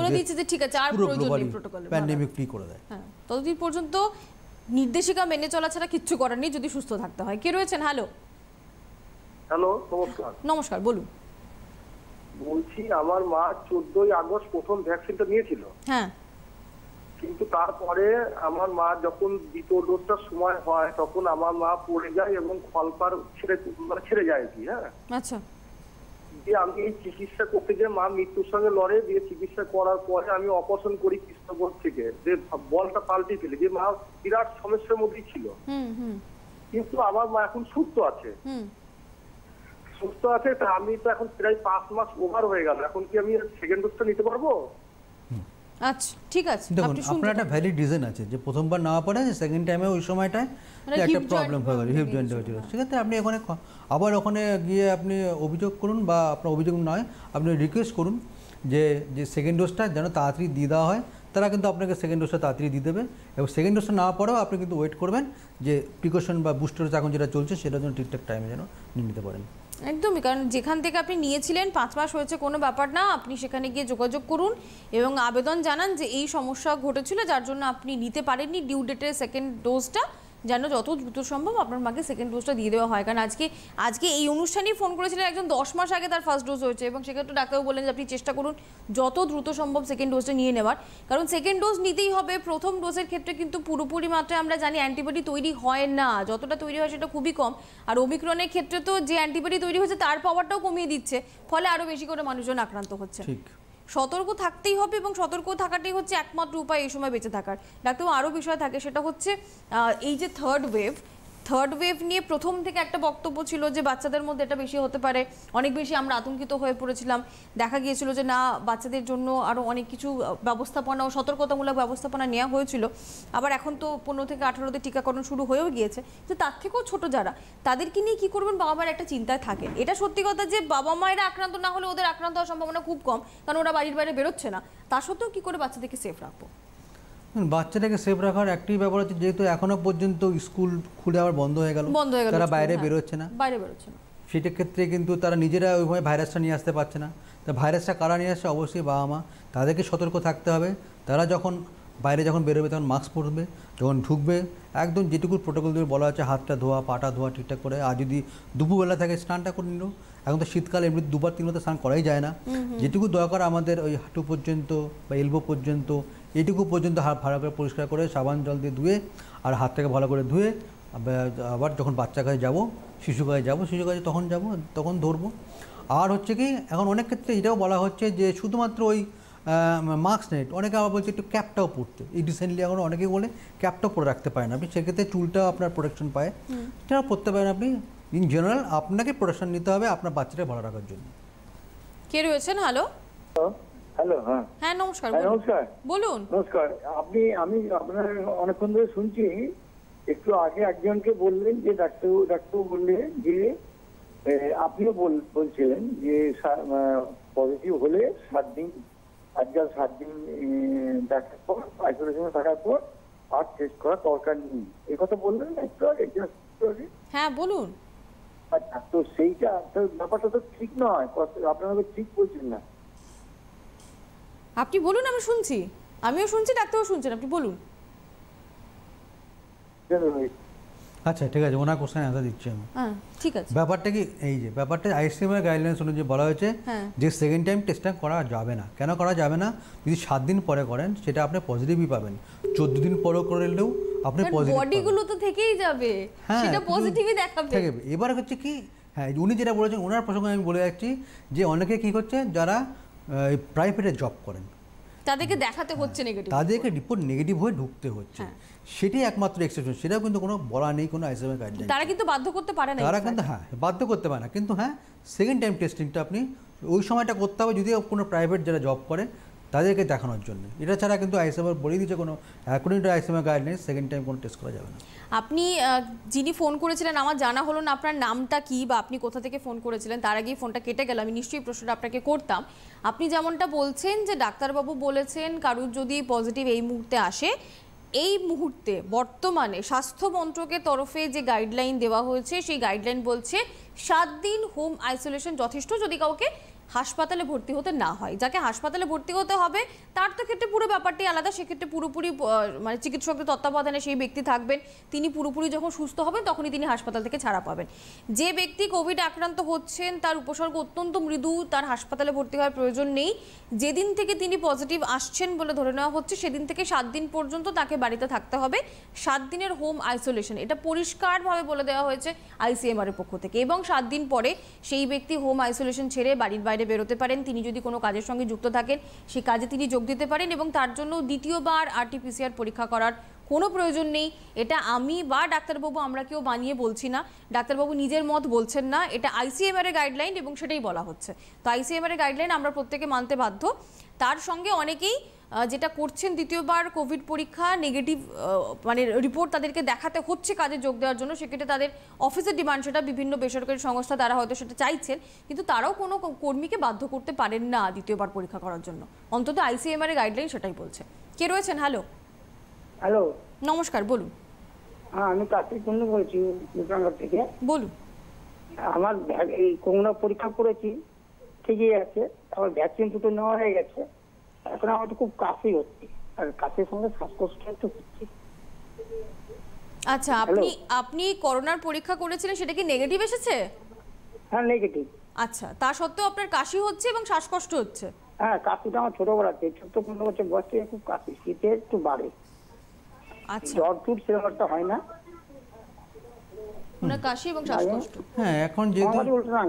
প্যান্ডেমিক ফ্রি করে দেয়। হ্যাঁ, ততদিন পর্যন্ত নির্দেশিকা মেনে চলা ছাড়া কিচ্ছু করার নেই যদি সুস্থ থাকতে হয়। কে রয়েছেন? হ্যালো হ্যালো, নমস্কার। নমস্কার, বলুন। বলছি আমার মা চোদ্দই আগস্ট প্রথম ভ্যাকসিনটা নিয়েছিল, হ্যাঁ, কিন্তু তারপরে আমার মা যখন দ্বিতীয় ডোজটার সময় হয় তখন আমার মা পড়ে যায় এবং ফলপার ছেড়ে মানে ছেড়ে যায় আর কি। হ্যাঁ, আচ্ছা। দিয়ে আমি এই চিকিৎসা করতে গিয়ে মা মৃত্যুর সঙ্গে লড়ে, দিয়ে চিকিৎসা করার পরে আমি অপারেশন করি কৃষ্ণগঞ্জ থেকে, যে বলটা পাল্টে ফেলে, যে মা বিরাট সমস্যার মধ্যেই ছিল। হুম হুম কিন্তু আমার মা এখন সুস্থ আছে। হুম সুস্থ আছে, তা আমি তো এখন প্রায় পাঁচ মাস ওভার হয়ে গেল, এখন কি আমি সেকেন্ড ডোজটা নিতে পারবো? আচ্ছা, ঠিক আছে। দেখুন, আপনি আপনার একটা ভ্যালিড রিজন আছে যে প্রথমবার নেওয়া পরে সেকেন্ড টাইমে ওই সময়টায় মানে একটা hip প্রবলেম joint হয়ে গেল, হিপ problem জয়েন্ট হয়েছিল। সেক্ষেত্রে আপনি ওখানে খ- আবার ওখানে গিয়ে আপনি অভিযোগ করুন, বা আপনার অভিযোগ নয়, আপনি রিকোয়েস্ট করুন যে যে সেকেন্ড ডোজটা যেন তাড়াতাড়ি দিয়ে দেওয়া হয়। তারা কিন্তু আপনাকে সেকেন্ড ডোজটা তাড়াতাড়ি দিয়ে দেবে, এবং সেকেন্ড ডোজটা নেওয়ার পরেও আপনি কিন্তু ওয়েট করবেন যে প্রিকশন বা বুস্টার এখন যেটা চলছে সেটা যেন ঠিকঠাক টাইমে যেন নিয়ে নিতে পারেন। একদমই, কারণ যেখান থেকে আপনি নিয়েছিলেন পাঁচ মাস হয়েছে কোনো ব্যাপার না, আপনি সেখানে গিয়ে যোগাযোগ করুন এবং আবেদন জানান যে এই সমস্যা ঘটেছিল যার জন্য আপনি নিতে পারেননি ডিউ ডেটের সেকেন্ড ডোজটা, যেন যত দ্রুত সম্ভব আপনার মাকে সেকেন্ড ডোজটা দিয়ে দেওয়া হয়। কারণ আজকে আজকে এই অনুষ্ঠানেই ফোন করেছিলেন একজন দশ মাস আগে তার ফার্স্ট ডোজ হয়েছে, এবং সেক্ষেত্রে ডাক্তারবাবু বললেন যে আপনি চেষ্টা করুন যত দ্রুত সম্ভব সেকেন্ড ডোজটা নিয়ে নেওয়ার, কারণ সেকেন্ড ডোজ নিতেই হবে। প্রথম ডোজের ক্ষেত্রে কিন্তু পুরোপুরি মাত্রায় আমরা জানি অ্যান্টিবডি তৈরি হয় না, যতটা তৈরি হয় সেটা খুবই কম, আর ওমিক্রনের ক্ষেত্রে তো যে অ্যান্টিবডি তৈরি হচ্ছে তার পাওয়ারটাও কমিয়ে দিচ্ছে, ফলে আরও বেশি করে মানুষজন আক্রান্ত হচ্ছে। ঠিক, সতর্ক থাকতেই হবে, এবং সতর্ক থাকাটাই হচ্ছে একমাত্র উপায় এই সময় বেঁচে থাকার। ডাক্তারবাবু, আরও বিষয় থাকে, সেটা হচ্ছে এই যে থার্ড ওয়েভ থার্ড ওয়েভ নিয়ে প্রথম থেকে একটা বক্তব্য ছিল যে বাচ্চাদের মধ্যে এটা বেশি হতে পারে, অনেক বেশি আমরা আতঙ্কিত হয়ে পড়েছিলাম। দেখা গিয়েছিল যে না, বাচ্চাদের জন্য আরও অনেক কিছু ব্যবস্থাপনা ও সতর্কতামূলক ব্যবস্থাপনা নেওয়া হয়েছিল। আবার এখন তো পনেরো থেকে আঠারোতে টিকাকরণ শুরু হয়েও গিয়েছে, তো তার থেকেও ছোট যারা, তাদেরকে নিয়ে কী করবেন বাবা মায়ের একটা চিন্তায় থাকে। এটা সত্যি কথা যে বাবা মায়েরা আক্রান্ত না হলে ওদের আক্রান্ত হওয়ার সম্ভাবনা খুব কম, কারণ ওরা বাড়ির বাইরে বেরোচ্ছে না। তা সত্ত্বেও কী করে বাচ্চাদেরকে সেফ রাখবো? বাচ্চাটাকে সেফ রাখার একটি ব্যাপার হচ্ছে, যেহেতু এখনো পর্যন্ত স্কুল খুলে আবার বন্ধ হয়ে গেল, বন্ধ হয়ে গেল, তারা বাইরে বেরোচ্ছে না, বাইরে বেরোচ্ছে না, সেটার ক্ষেত্রে কিন্তু তারা নিজেরা ওইভাবে ভাইরাসটা নিয়ে আসতে পারছে না। তা ভাইরাসটা কারা নিয়ে আসছে? অবশ্যই বাবা মা। তাদেরকে সতর্ক থাকতে হবে। তারা যখন বাইরে যখন বেরোবে তখন মাস্ক পরবে, যখন ঢুকবে একদম যেটুকু প্রোটোকল দিয়ে বলা হচ্ছে হাতটা ধোয়া, পাটা ধোয়া ঠিকঠাক করে, আর যদি দুপুরবেলা থাকে স্নানটা করে নিল। এখন তো শীতকালে এমনি দুবার তিনবার স্নান করাই যায় না, যেটুকু দরকার আমাদের ওই হাঁটু পর্যন্ত বা এলবো পর্যন্ত, এইটুকু পর্যন্ত হাত ভালো করে পরিষ্কার করে সাবান জল দিয়ে ধুয়ে, আর হাতটাকে ভালো করে ধুয়ে আবার যখন বাচ্চা কাছে যাবো, শিশু কাছে যাবো, শিশু কাছে তখন যাব, তখন ধরবো। আর হচ্ছে কি, এখন অনেক ক্ষেত্রে এটাও বলা হচ্ছে যে শুধুমাত্র ওই মাস্ক নেই, অনেকে আবার বলছে একটু ক্যাপটাও পরতে। এই রিসেন্টলি এখন অনেকেই বলে ক্যাপটাও পরে রাখতে পারেন আপনি, সেক্ষেত্রে চুলটাও আপনার প্রোটেকশন পায়, সেটাও পরতে পারেন আপনি। ইন জেনারেল আপনাকে প্রোটেকশন নিতে হবে আপনার বাচ্চাটাকে ভালো রাখার জন্য। কে রয়েছেন? হ্যালো হ্যালো, হ্যাঁ হ্যাঁ নমস্কার, হ্যাঁ, নমস্কার বলুন। নমস্কার। আপনি আমি আপনার অনেকক্ষণ ধরে শুনছি। একটু আগে একজনকে বললেন যে ডাক্তার ডাক্তার বললেন যে এ, আপনিও বল- বলছিলেন যে পজিটিভ হলে সাত দিন আজকাল সাত দিন এ, দেখার পর আইসোলেশনে থাকার পর আর টেস্ট করার দরকার নেই, এ কথা বললেন না একটু আগে, just একটু আগে? হ্যাঁ বলুন। আচ্ছা, তো সেইটা তো ব্যাপারটা তো ঠিক নয়, কথা- আপনারা তো ঠিক বলছেন না। আপনি বলুন, আমি শুনছি, আমিও শুনছি, ডাক্তারও শুনছেন, আপনি বলুন। আচ্ছা ঠিক আছে, ওনার কোশ্চেন অ্যান্সার দিচ্ছি আমি। হ্যাঁ ঠিক আছে। ব্যাপারটা কি এই যে ব্যাপারটা আইসিএমের গাইডলাইন্স অনুযায়ী বলা হয়েছে হ্যাঁ। যে সেকেন্ড টাইম টেস্টটা করা যাবে না। কেন করা যাবে না? যদি সাত দিন পরে করেন সেটা আপনি পজিটিভই পাবেন, চোদ্দ দিন পরেও করলেও আপনি পজিটিভ বডিগুলো তো থেকেই যাবে, সেটা পজিটিভই দেখাবে। থাকবে। এবার হচ্ছে কি, হ্যাঁ উনি যেটা বলেছেন ওনার প্রসঙ্গে আমি বলে যাচ্ছি যে অনেকে কি করছে যারা প্রাইভেটে জব করেন তাদেরকে দেখাতে হচ্ছে নেগেটিভ, তাদেরকে রিপোর্ট নেগেটিভ হয়ে ঢুকতে হচ্ছে, সেটাই একমাত্র এক্সেপশন। সেটাও কিন্তু কোনো বলা নেই কোনো আইসিএমের গাইডলাইন, তারা কিন্তু বাধ্য করতে পারে না, তারা কিন্তু হ্যাঁ বাধ্য করতে পারে না। কিন্তু হ্যাঁ সেকেন্ড টাইম টেস্টিংটা আপনি ওই সময়টা করতে হবে যদি কোনো প্রাইভেট যারা জব করে তাদেরকে দেখানোর জন্য। এটা ছাড়া কিন্তু আইসিএমের বলে দিচ্ছে কোনো অ্যাকর্ডিং টু আইসিএমের গাইডলাইন সেকেন্ড টাইম কোনো টেস্ট করা যাবে না। আপনি যিনি ফোন করেছিলেন আমার জানা হলো না আপনার নামটা কি বা আপনি কোথা থেকে ফোন করেছিলেন, তার আগেই ফোনটা কেটে গেল, আমি নিশ্চয়ই প্রশ্নটা আপনাকে করতাম। আপনি যেমনটা বলছেন যে ডাক্তারবাবু বলেছেন কারুর যদি পজিটিভ এই মুহূর্তে আসে, এই মুহূর্তে বর্তমানে স্বাস্থ্য মন্ত্রকের তরফে যে গাইডলাইন দেওয়া হয়েছে সেই গাইডলাইন বলছে সাত দিন হোম আইসোলেশন যথেষ্ট, যদি কাউকে হাসপাতালে ভর্তি হতে না হয়। যাকে হাসপাতালে ভর্তি হতে হবে তার তো ক্ষেত্রে পুরো ব্যাপারটি আলাদা, সেক্ষেত্রে পুরোপুরি মানে চিকিৎসকদের তত্ত্বাবধানে সেই ব্যক্তি থাকবেন, তিনি পুরোপুরি যখন সুস্থ হবেন তখনই তিনি হাসপাতাল থেকে ছাড়া পাবেন। যে ব্যক্তি কোভিড আক্রান্ত হচ্ছেন, তার উপসর্গ অত্যন্ত মৃদু, তার হাসপাতালে ভর্তি হওয়ার প্রয়োজন নেই। যেদিন থেকে তিনি পজিটিভ আসছেন বলে ধরে নেওয়া হচ্ছে সেদিন থেকে সাত দিন পর্যন্ত তাকে বাড়িতে থাকতে হবে, সাত দিনের হোম আইসোলেশন, এটা পরিষ্কারভাবে বলে দেওয়া হয়েছে আইসিএমআর এর পক্ষ থেকে। এবং সাত দিন পরে সেই ব্যক্তি হোম আইসোলেশন ছেড়ে বাড়ির বাইরে বেরোতে পারেন। তিনি যদি কোনো কাজের সঙ্গে যুক্ত থাকেন সেই কাজে তিনি যোগ দিতে পারেন এবং তার জন্য দ্বিতীয়বার আরটিপিসিআর পরীক্ষা করার কোনো প্রয়োজন নেই। এটা আমি বা ডাক্তারবাবু আমরা কেউ বানিয়ে বলছি না, ডাক্তারবাবু নিজের মত বলছেন না, এটা আইসিএমআর এর গাইডলাইন এবং সেটাই বলা হচ্ছে। তো আইসিএমআর এর গাইডলাইন আমরা প্রত্যেকে মানতে বাধ্য। তার সঙ্গে অনেকেই যেটা করছেন দ্বিতীয়বার কোভিড পরীক্ষা নেগেটিভ মানে রিপোর্ট তাদেরকে দেখাতে হচ্ছে কাজে যোগ দেওয়ার জন্য, সেক্ষেত্রে তাদের অফিসের ডিমান্ড, সেটা বিভিন্ন বেসরকারি সংস্থা তারা হয়তো সেটা চাইছেন, কিন্তু তারাও কোনো কর্মীকে বাধ্য করতে পারেন না দ্বিতীয়বার পরীক্ষা করার জন্য, অন্তত আইসিএমআর এর গাইডলাইন সেটাই বলছে। কে রয়েছেন? হ্যালো হ্যালো নমস্কার, বলুন। হ্যাঁ, আমি কার্তিক কুন্ডু বলছি বিক্রমগড় থেকে। বলুন। আমার এই করোনা পরীক্ষা করেছি, ঠিকই আছে, আমার ভ্যাকসিন দুটো নেওয়া হয়ে গেছে, এখন আমার তো খুব কাশি হচ্ছে আর কাশির সঙ্গে শ্বাসকষ্ট একটু হচ্ছে। আচ্ছা, আপনি আপনি করোনার পরীক্ষা করেছিলেন, সেটা কি নেগেটিভ এসেছে? হ্যাঁ নেগেটিভ। আচ্ছা, তা সত্ত্বেও আপনার কাশি হচ্ছে এবং শ্বাসকষ্ট হচ্ছে? হ্যাঁ, কাশিটা আমার ছোটবেলাতে, চোদ্দ পনেরো বছর বয়স থেকে খুব কাশি, শীতে একটু বাড়ে। আচ্ছা, জ্বর টুট সেরকম একটা হয় না, ওনার কাশি এবং শ্বাসকষ্ট। হ্যাঁ, এখন যেহেতু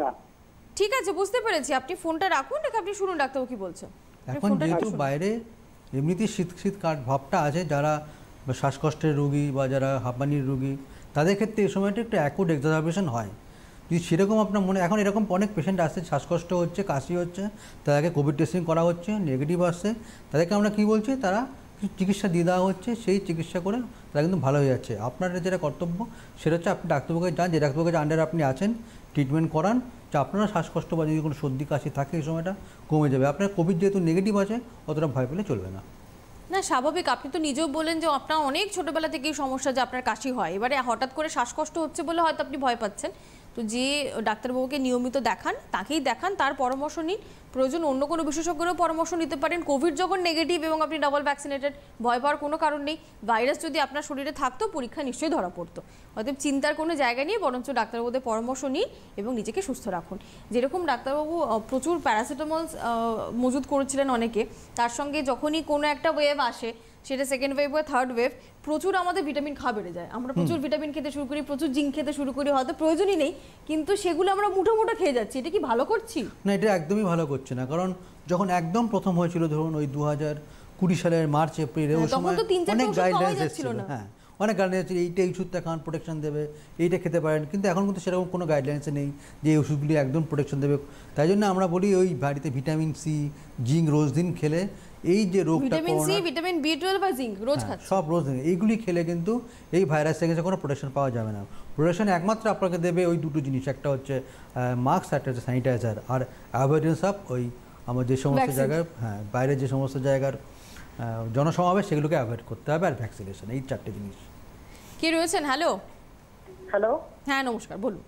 ঠিক আছে, বুঝতে পেরেছি। আপনি ফোনটা রাখুন, রেখে আপনি শুনুন ডাক্তারবাবু কি বলছেন। এখন যেহেতু বাইরে এমনিতেই শীত শীত কাট ভাবটা আছে, যারা শ্বাসকষ্টের রোগী বা যারা হাঁপানির রোগী তাদের ক্ষেত্রে এই সময়টা একটু অ্যাকুট এক্সারবেশন হয়। যদি সেরকম আপনার মনে, এখন এরকম অনেক পেশেন্ট আসছে, শ্বাসকষ্ট হচ্ছে, কাশি হচ্ছে, তাদেরকে কোভিড টেস্টিং করা হচ্ছে, নেগেটিভ আসছে, তাদেরকে আমরা কী বলছি, তারা চিকিৎসা দিয়ে দেওয়া হচ্ছে, সেই চিকিৎসা করে তারা কিন্তু ভালো হয়ে যাচ্ছে। আপনার যেটা কর্তব্য সেটা হচ্ছে আপনি ডাক্তারবাবুকে যান, যে ডাক্তারবাবুকে আন্ডারে আপনি আছেন, ট্রিটমেন্ট করান, যে আপনারা শ্বাসকষ্ট বা যদি কোনো সর্দি কাশি থাকে এই সময়টা কমে যাবে। আপনার কোভিড যেহেতু নেগেটিভ আছে, অতটা ভয় পেলে চলবে না। না, স্বাভাবিক। আপনি তো নিজেও বলেন যে আপনার অনেক ছোটবেলা থেকেই সমস্যা, যে আপনার কাশি হয়, এবারে হঠাৎ করে শ্বাসকষ্ট হচ্ছে বলে হয়তো আপনি ভয় পাচ্ছেন। তো যে ডাক্তারবাবুকে নিয়মিত দেখান, তাকেই দেখান, তার পরামর্শ নিন, প্রয়োজন অন্য কোনো বিশেষজ্ঞেরও পরামর্শ নিতে পারেন। কোভিড যখন নেগেটিভ এবং আপনি ডাবল ভ্যাকসিনেটেড, ভয় পাওয়ার কোনো কারণ নেই। ভাইরাস যদি আপনার শরীরে থাকতো, পরীক্ষা নিশ্চয়ই ধরা পড়তো। অতএব চিন্তার কোনো জায়গা নেই, বরঞ্চ ডাক্তারবাবুদের পরামর্শ নিন এবং নিজেকে সুস্থ রাখুন। যেরকম ডাক্তারবাবু প্রচুর প্যারাসিটামল মজুদ করেছিলেন অনেকে, তার সঙ্গে যখনই কোনো একটা ওয়েভ আসে, সেটা সেকেন্ড ওয়েভ বা থার্ড ওয়েভ, প্রচুর আমাদের ভিটামিন খাওয়া বেড়ে যায়। আমরা প্রচুর ভিটামিন খেতে শুরু করি, প্রচুর জিঙ্ক খেতে শুরু করি, হয়তো প্রয়োজনই নেই, কিন্তু সেগুলো আমরা মুঠো মুঠো খেয়ে যাচ্ছি। এটা কি ভালো করছি? না, এটা একদমই ভালো করছে না। কারণ যখন একদম প্রথম হয়েছিল, ধরুন ওই দু হাজার কুড়ি সালের মার্চ এপ্রিলে, ওই সময় অনেক গাইডলাইন্স এসেছিল। হ্যাঁ, অনেক গাইডলাইন্স, এইটা এই ওষুধটা খান, প্রোটেকশন দেবে, এইটা খেতে পারেন, কিন্তু এখন কিন্তু সেরকম কোনো গাইডলাইন্সে নেই যে এই ওষুধগুলি একদম প্রোটেকশন দেবে। তাই জন্য আমরা বলি ওই বাড়িতে ভিটামিন সি, জিঙ্ক রোজ দিন খেলে, এই যে রোগটা, vitamin C, vitamin B twelve আর জিঙ্ক রোজ খাচ্ছি, সব রোজ দিন, এইগুলি খেলে কিন্তু এই ভাইরাস থেকে কোনো প্রোটেকশন পাওয়া যাবে না। প্রোটেকশন একমাত্র আপনাকে দেবে ওই দুটো জিনিস, একটা হচ্ছে মাস্ক, একটা হচ্ছে স্যানিটাইজার, আর অ্যাভয়েডেন্স অফ ওই আমার যে সমস্ত জায়গায়, হ্যাঁ বাইরে যে সমস্ত জায়গার জনসমাবেশ, সেগুলোকে অ্যাভয়েড করতে হবে, আর ভ্যাকসিনেশন, এই চারটে জিনিস। কে রয়েছেন? হ্যালো হ্যালো হ্যাঁ নমস্কার, বলুন।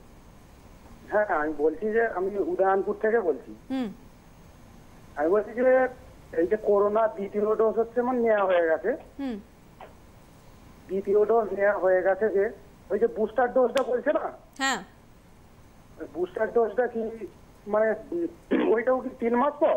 হ্যাঁ, আমি বলছি যে আমি উদয়নপুর থেকে বলছি। হুম, আমি বলছি যে এই যে করোনা দ্বিতীয় ডোজ হচ্ছে মানে নেওয়া হয়ে গেছে, হুম, দ্বিতীয় ডোজ নেওয়া হয়ে গেছে, যে ওই যে বুস্টার ডোজটা বলছে না, হ্যাঁ, বুস্টার ডোজটা কি মানে ওইটাও কি তিন মাস পর?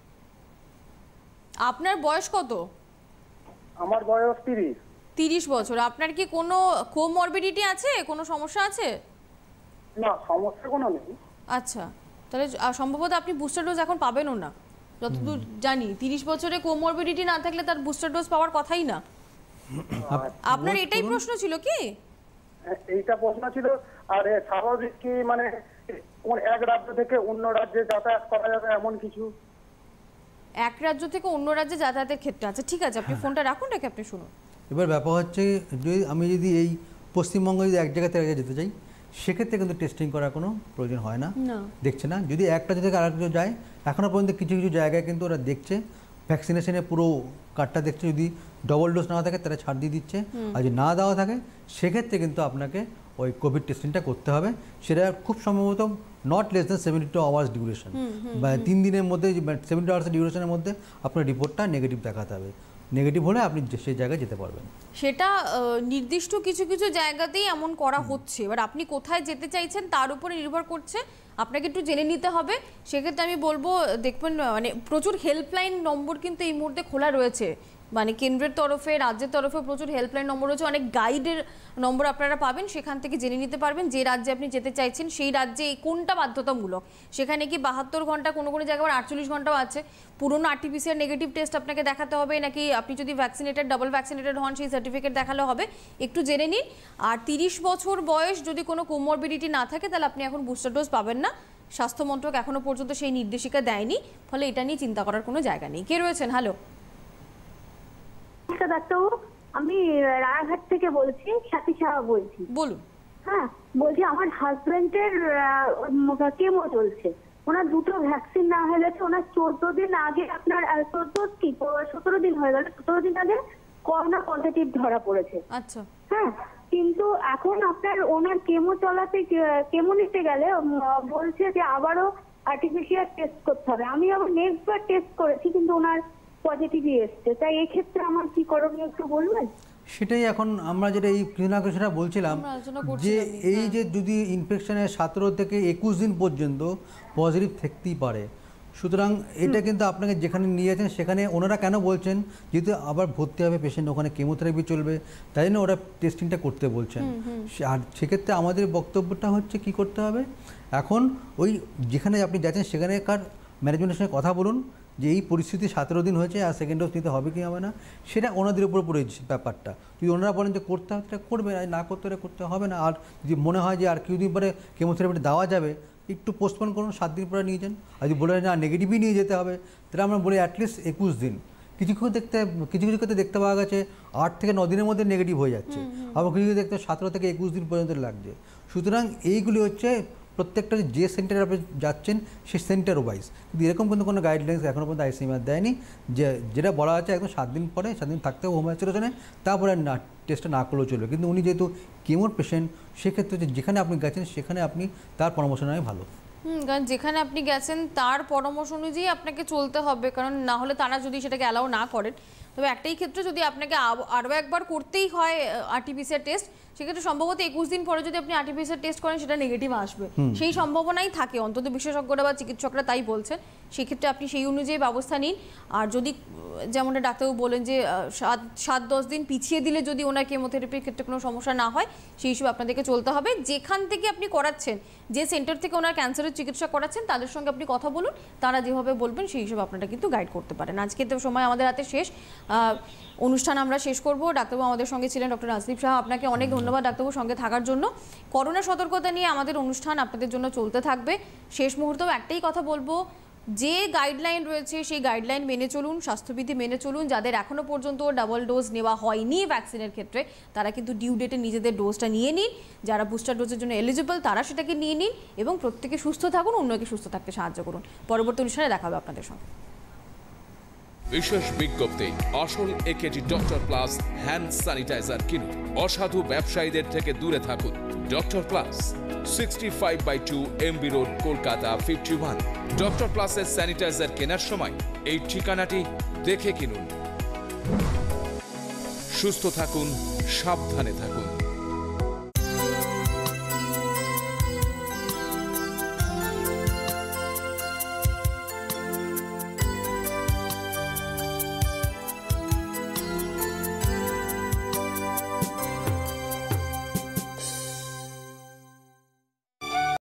আপনার বয়স কত? আমার বয়স তিরিশ। তিরিশ বছর। আপনার কি কোনো কোমরবিডিটি আছে, কোনো সমস্যা আছে? না, সমস্যা কোনো নেই। আচ্ছা, তাহলে সম্ভবত আপনি বুস্টার ডোজ এখন পাবেনও না, যতদূর জানি। তিরিশ বছরে কোমরবিডিটি না থাকলে তার বুস্টার ডোজ পাওয়ার কথাই না। আপনার এটাই প্রশ্ন ছিল কি? এইটা প্রশ্ন ছিল। আর স্বাভাবিক কি মানে এক রাজ্য থেকে অন্য রাজ্যে যাতায়াত করা যাবে এমন কিছু? এক রাজ্য থেকে অন্য রাজ্যে যাতায়াতের ক্ষেত্রে আছে। ঠিক আছে, আপনি ফোনটা রাখুন, রেখে আপনি শুনুন। এবার ব্যাপার হচ্ছে, যদি আমি যদি এই পশ্চিমবঙ্গে যদি এক জায়গা থেকে যেতে চাই, সেক্ষেত্রে কিন্তু টেস্টিং করার কোনো প্রয়োজন হয় না, দেখছে না। যদি একটা জায়গা থেকে আরেকটা যায়, এখনও পর্যন্ত কিছু কিছু জায়গায় কিন্তু ওরা দেখছে, ভ্যাকসিনেশনের পুরো কার্ডটা দেখছে, যদি ডবল ডোজ না থাকে তারা ছাড় দিয়ে দিচ্ছে, আর যদি না দেওয়া থাকে সেক্ষেত্রে কিন্তু আপনাকে ওই কোভিড টেস্টিংটা করতে হবে। সেটা খুব সম্ভবত not less than seventy two hours duration, বা তিন দিনের মধ্যে সেভেন্টি আওয়ার্স ডিউরেশনের মধ্যে আপনার রিপোর্টটা নেগেটিভ দেখাতে হবে। নেগেটিভ হলে আপনি সেই জায়গায় যেতে পারবেন। সেটা নির্দিষ্ট কিছু কিছু জায়গাতেই এমন করা হচ্ছে, এবার আপনি কোথায় যেতে চাইছেন তার উপরে নির্ভর করছে, আপনাকে একটু জেনে নিতে হবে। সেক্ষেত্রে আমি বলবো দেখবেন মানে প্রচুর হেল্পলাইন নম্বর কিন্তু এই মুহূর্তে খোলা রয়েছে, মানে কেন্দ্রের তরফে রাজ্যের তরফে প্রচুর হেল্পলাইন নম্বর রয়েছে, অনেক গাইডের নম্বর আপনারা পাবেন, সেখান থেকে জেনে নিতে পারবেন যে রাজ্যে আপনি যেতে চাইছেন সেই রাজ্যে কোনটা বাধ্যতামূলক। সেখানে কি বাহাত্তর ঘন্টা, কোনো কোনো জায়গায় আবার আটচল্লিশ ঘন্টাও আছে, পুরোনো আরটিপিসিআর নেগেটিভ টেস্ট আপনাকে দেখাতে হবে, নাকি আপনি যদি ভ্যাকসিনেটেড ডাবল ভ্যাকসিনেটেড হন সেই সার্টিফিকেট দেখালে হবে, একটু জেনে নিন। আর তিরিশ বছর বয়স যদি কোনো কোমরবিডিটি না থাকে তাহলে আপনি এখন বুস্টার ডোজ পাবেন না, স্বাস্থ্য মন্ত্রক এখনো পর্যন্ত সেই নির্দেশিকা দেয়নি, ফলে এটা নিয়ে চিন্তা করার কোনো জায়গা নেই। কে রয়েছেন? হ্যালো ডাক্তারবাবু, আমি রানাঘাট থেকে বলছি, সাথী সাহা বলছি। বলুন। হ্যাঁ বলছি, আমার হাজবেন্ডের কেমো চলছে, ওনার দুটো ভ্যাকসিন না হয়ে গেছে, ওনার চোদ্দ দিন আগে আপনার চোদ্দ কি সতেরো দিন হয়ে গেল, সতেরো দিন আগে করোনা পজিটিভ ধরা পড়েছে। আচ্ছা। হ্যাঁ, কিন্তু এখন আপনার ওনার কেমো চলাতে কেমো নিতে গেলে বলছে যে আবারও আর্টিফিশিয়াল টেস্ট করতে হবে। আমি আবার নেক্সট বার টেস্ট করেছি কিন্তু ওনার পজিটিভই এসছে, তাই এই ক্ষেত্রে আমার কি করণীয় একটু বলবেন? সেটাই এখন আমরা যেটা এই কিছুদিন আগে সেটা বলছিলাম যে এই যে যদি ইনফেকশনের সতেরো থেকে একুশ দিন পর্যন্ত পজিটিভ থাকতেই পারে, সুতরাং এটা কিন্তু আপনাকে যেখানে নিয়ে যাচ্ছেন সেখানে ওনারা কেন বলছেন, যেহেতু আবার ভর্তি হবে পেশেন্ট, ওখানে কেমোথেরাপি চলবে, তাই জন্য ওরা টেস্টিংটা করতে বলছেন। আর সেক্ষেত্রে আমাদের বক্তব্যটা হচ্ছে কি করতে হবে, এখন ওই যেখানে আপনি যাচ্ছেন সেখানেকার ম্যানেজমেন্টের সঙ্গে কথা বলুন যে এই পরিস্থিতি সতেরো দিন হয়েছে আর সেকেন্ড ডোজ নিতে হবে কি হবে না, সেটা ওনাদের উপর পড়ে ব্যাপারটা। যদি ওনারা বলেন যে করতে হবে সেটা করবে, আর না করতে হলে করতে হবে না। আর যদি মনে হয় যে আর কিছুদিন পরে কেমোথেরাপিটা দেওয়া যাবে, একটু পোস্টপোন করুন, সাত দিন পরে নিয়ে যান। আর যদি বলে না নেগেটিভই নিয়ে যেতে হবে, তাহলে আমরা বলি অ্যাটলিস্ট একুশ দিন। কিছু কিছু দেখতে কিছু কিছু ক্ষেত্রে দেখতে পাওয়া গেছে আট থেকে ন দিনের মধ্যে নেগেটিভ হয়ে যাচ্ছে, আবার কিছু কিছু দেখতে সতেরো থেকে একুশ দিন পর্যন্ত লাগছে। সুতরাং এইগুলি হচ্ছে প্রত্যেকটা যে সেন্টারে আপনি যাচ্ছেন সেই সেন্টার ওয়াইজ, কিন্তু এরকম কিন্তু কোনো গাইডলাইন্স এখনও পর্যন্ত আইসিএমআর দেয়নি যে যেটা বলা আছে একদম সাত দিন পরে সাত দিন থাকতে হবে হোম আইসোলেশনে, তারপরে না টেস্টটা না করলেও চলবে। কিন্তু উনি যেহেতু কেমোর পেশেন্ট, সেক্ষেত্রে যেখানে আপনি গেছেন সেখানে আপনি তার পরামর্শ নেওয়াই ভালো। হুম, কারণ যেখানে আপনি গেছেন তার পরামর্শ অনুযায়ী আপনাকে চলতে হবে, কারণ না হলে তারা যদি সেটাকে অ্যালাউ না করেন। তবে একটাই ক্ষেত্রে যদি আপনাকে আরও একবার করতেই হয় আরটিপিসিআর টেস্ট, সেক্ষেত্রে সম্ভবত একুশ দিন পরে যদি আপনি আরটিপিসিআর টেস্ট করেন সেটা নেগেটিভ আসবে, সেই সম্ভাবনাই থাকে, অন্তত বিশেষজ্ঞরা বা চিকিৎসকরা তাই বলছেন। সেক্ষেত্রে আপনি সেই অনুযায়ী ব্যবস্থা নিন। আর যদি যেমনটা ডাক্তারবাবু বলেন যে সাত সাত দশ দিন পিছিয়ে দিলে যদি ওনার কেমোথেরাপির ক্ষেত্রে কোনো সমস্যা না হয়, সেই হিসেবে আপনাদেরকে চলতে হবে। যেখান থেকে আপনি করাচ্ছেন, যে সেন্টার থেকে ওনার ক্যান্সারের চিকিৎসা করাচ্ছেন, তাদের সঙ্গে আপনি কথা বলুন, তারা যেভাবে বলবেন সেই হিসেবে আপনারা কিন্তু গাইড করতে পারেন। আজকে তো সময় আমাদের হাতে শেষ, অনুষ্ঠান আমরা শেষ করব। ডাক্তারবাবু আমাদের সঙ্গে ছিলেন ডক্টর রাজদীপ সাহা, আপনাকে অনেক ধন্যবাদ ডাক্তারবাবুর সঙ্গে থাকার জন্য। করোনা সতর্কতা নিয়ে আমাদের অনুষ্ঠান আপনাদের জন্য চলতে থাকবে। শেষ মুহূর্তেও একটাই কথা বলবো, যে গাইডলাইন রয়েছে সেই গাইডলাইন মেনে চলুন, স্বাস্থ্যবিধি মেনে চলুন। যাদের এখনো পর্যন্ত ডাবল ডোজ নেওয়া হয়নি ভ্যাকসিনের ক্ষেত্রে, তারা কিন্তু ডিউ ডেটে নিজেদের ডোজটা নিয়ে নিন। যারা বুস্টার ডোজের জন্য এলিজিবল তারা সেটাকে নিয়ে নিন এবং প্রত্যেকে সুস্থ থাকুন, অন্যকে সুস্থ থাকতে সাহায্য করুন। পরবর্তী অনুষ্ঠানে দেখা হবে আপনাদের সঙ্গে। বিশেষ বিজ্ঞপ্তি, আসল AKG doctor plus hand sanitiser কিনুন, অসাধু ব্যবসায়ীদের থেকে দূরে থাকুন। Doctor plus sixty five by two MB road, Kolkata fifty one. Doctor প্লাসের স্যানিটাইজার কেনার সময় এই ঠিকানাটি দেখে কিনুন। সুস্থ থাকুন, সাবধানে থাকুন।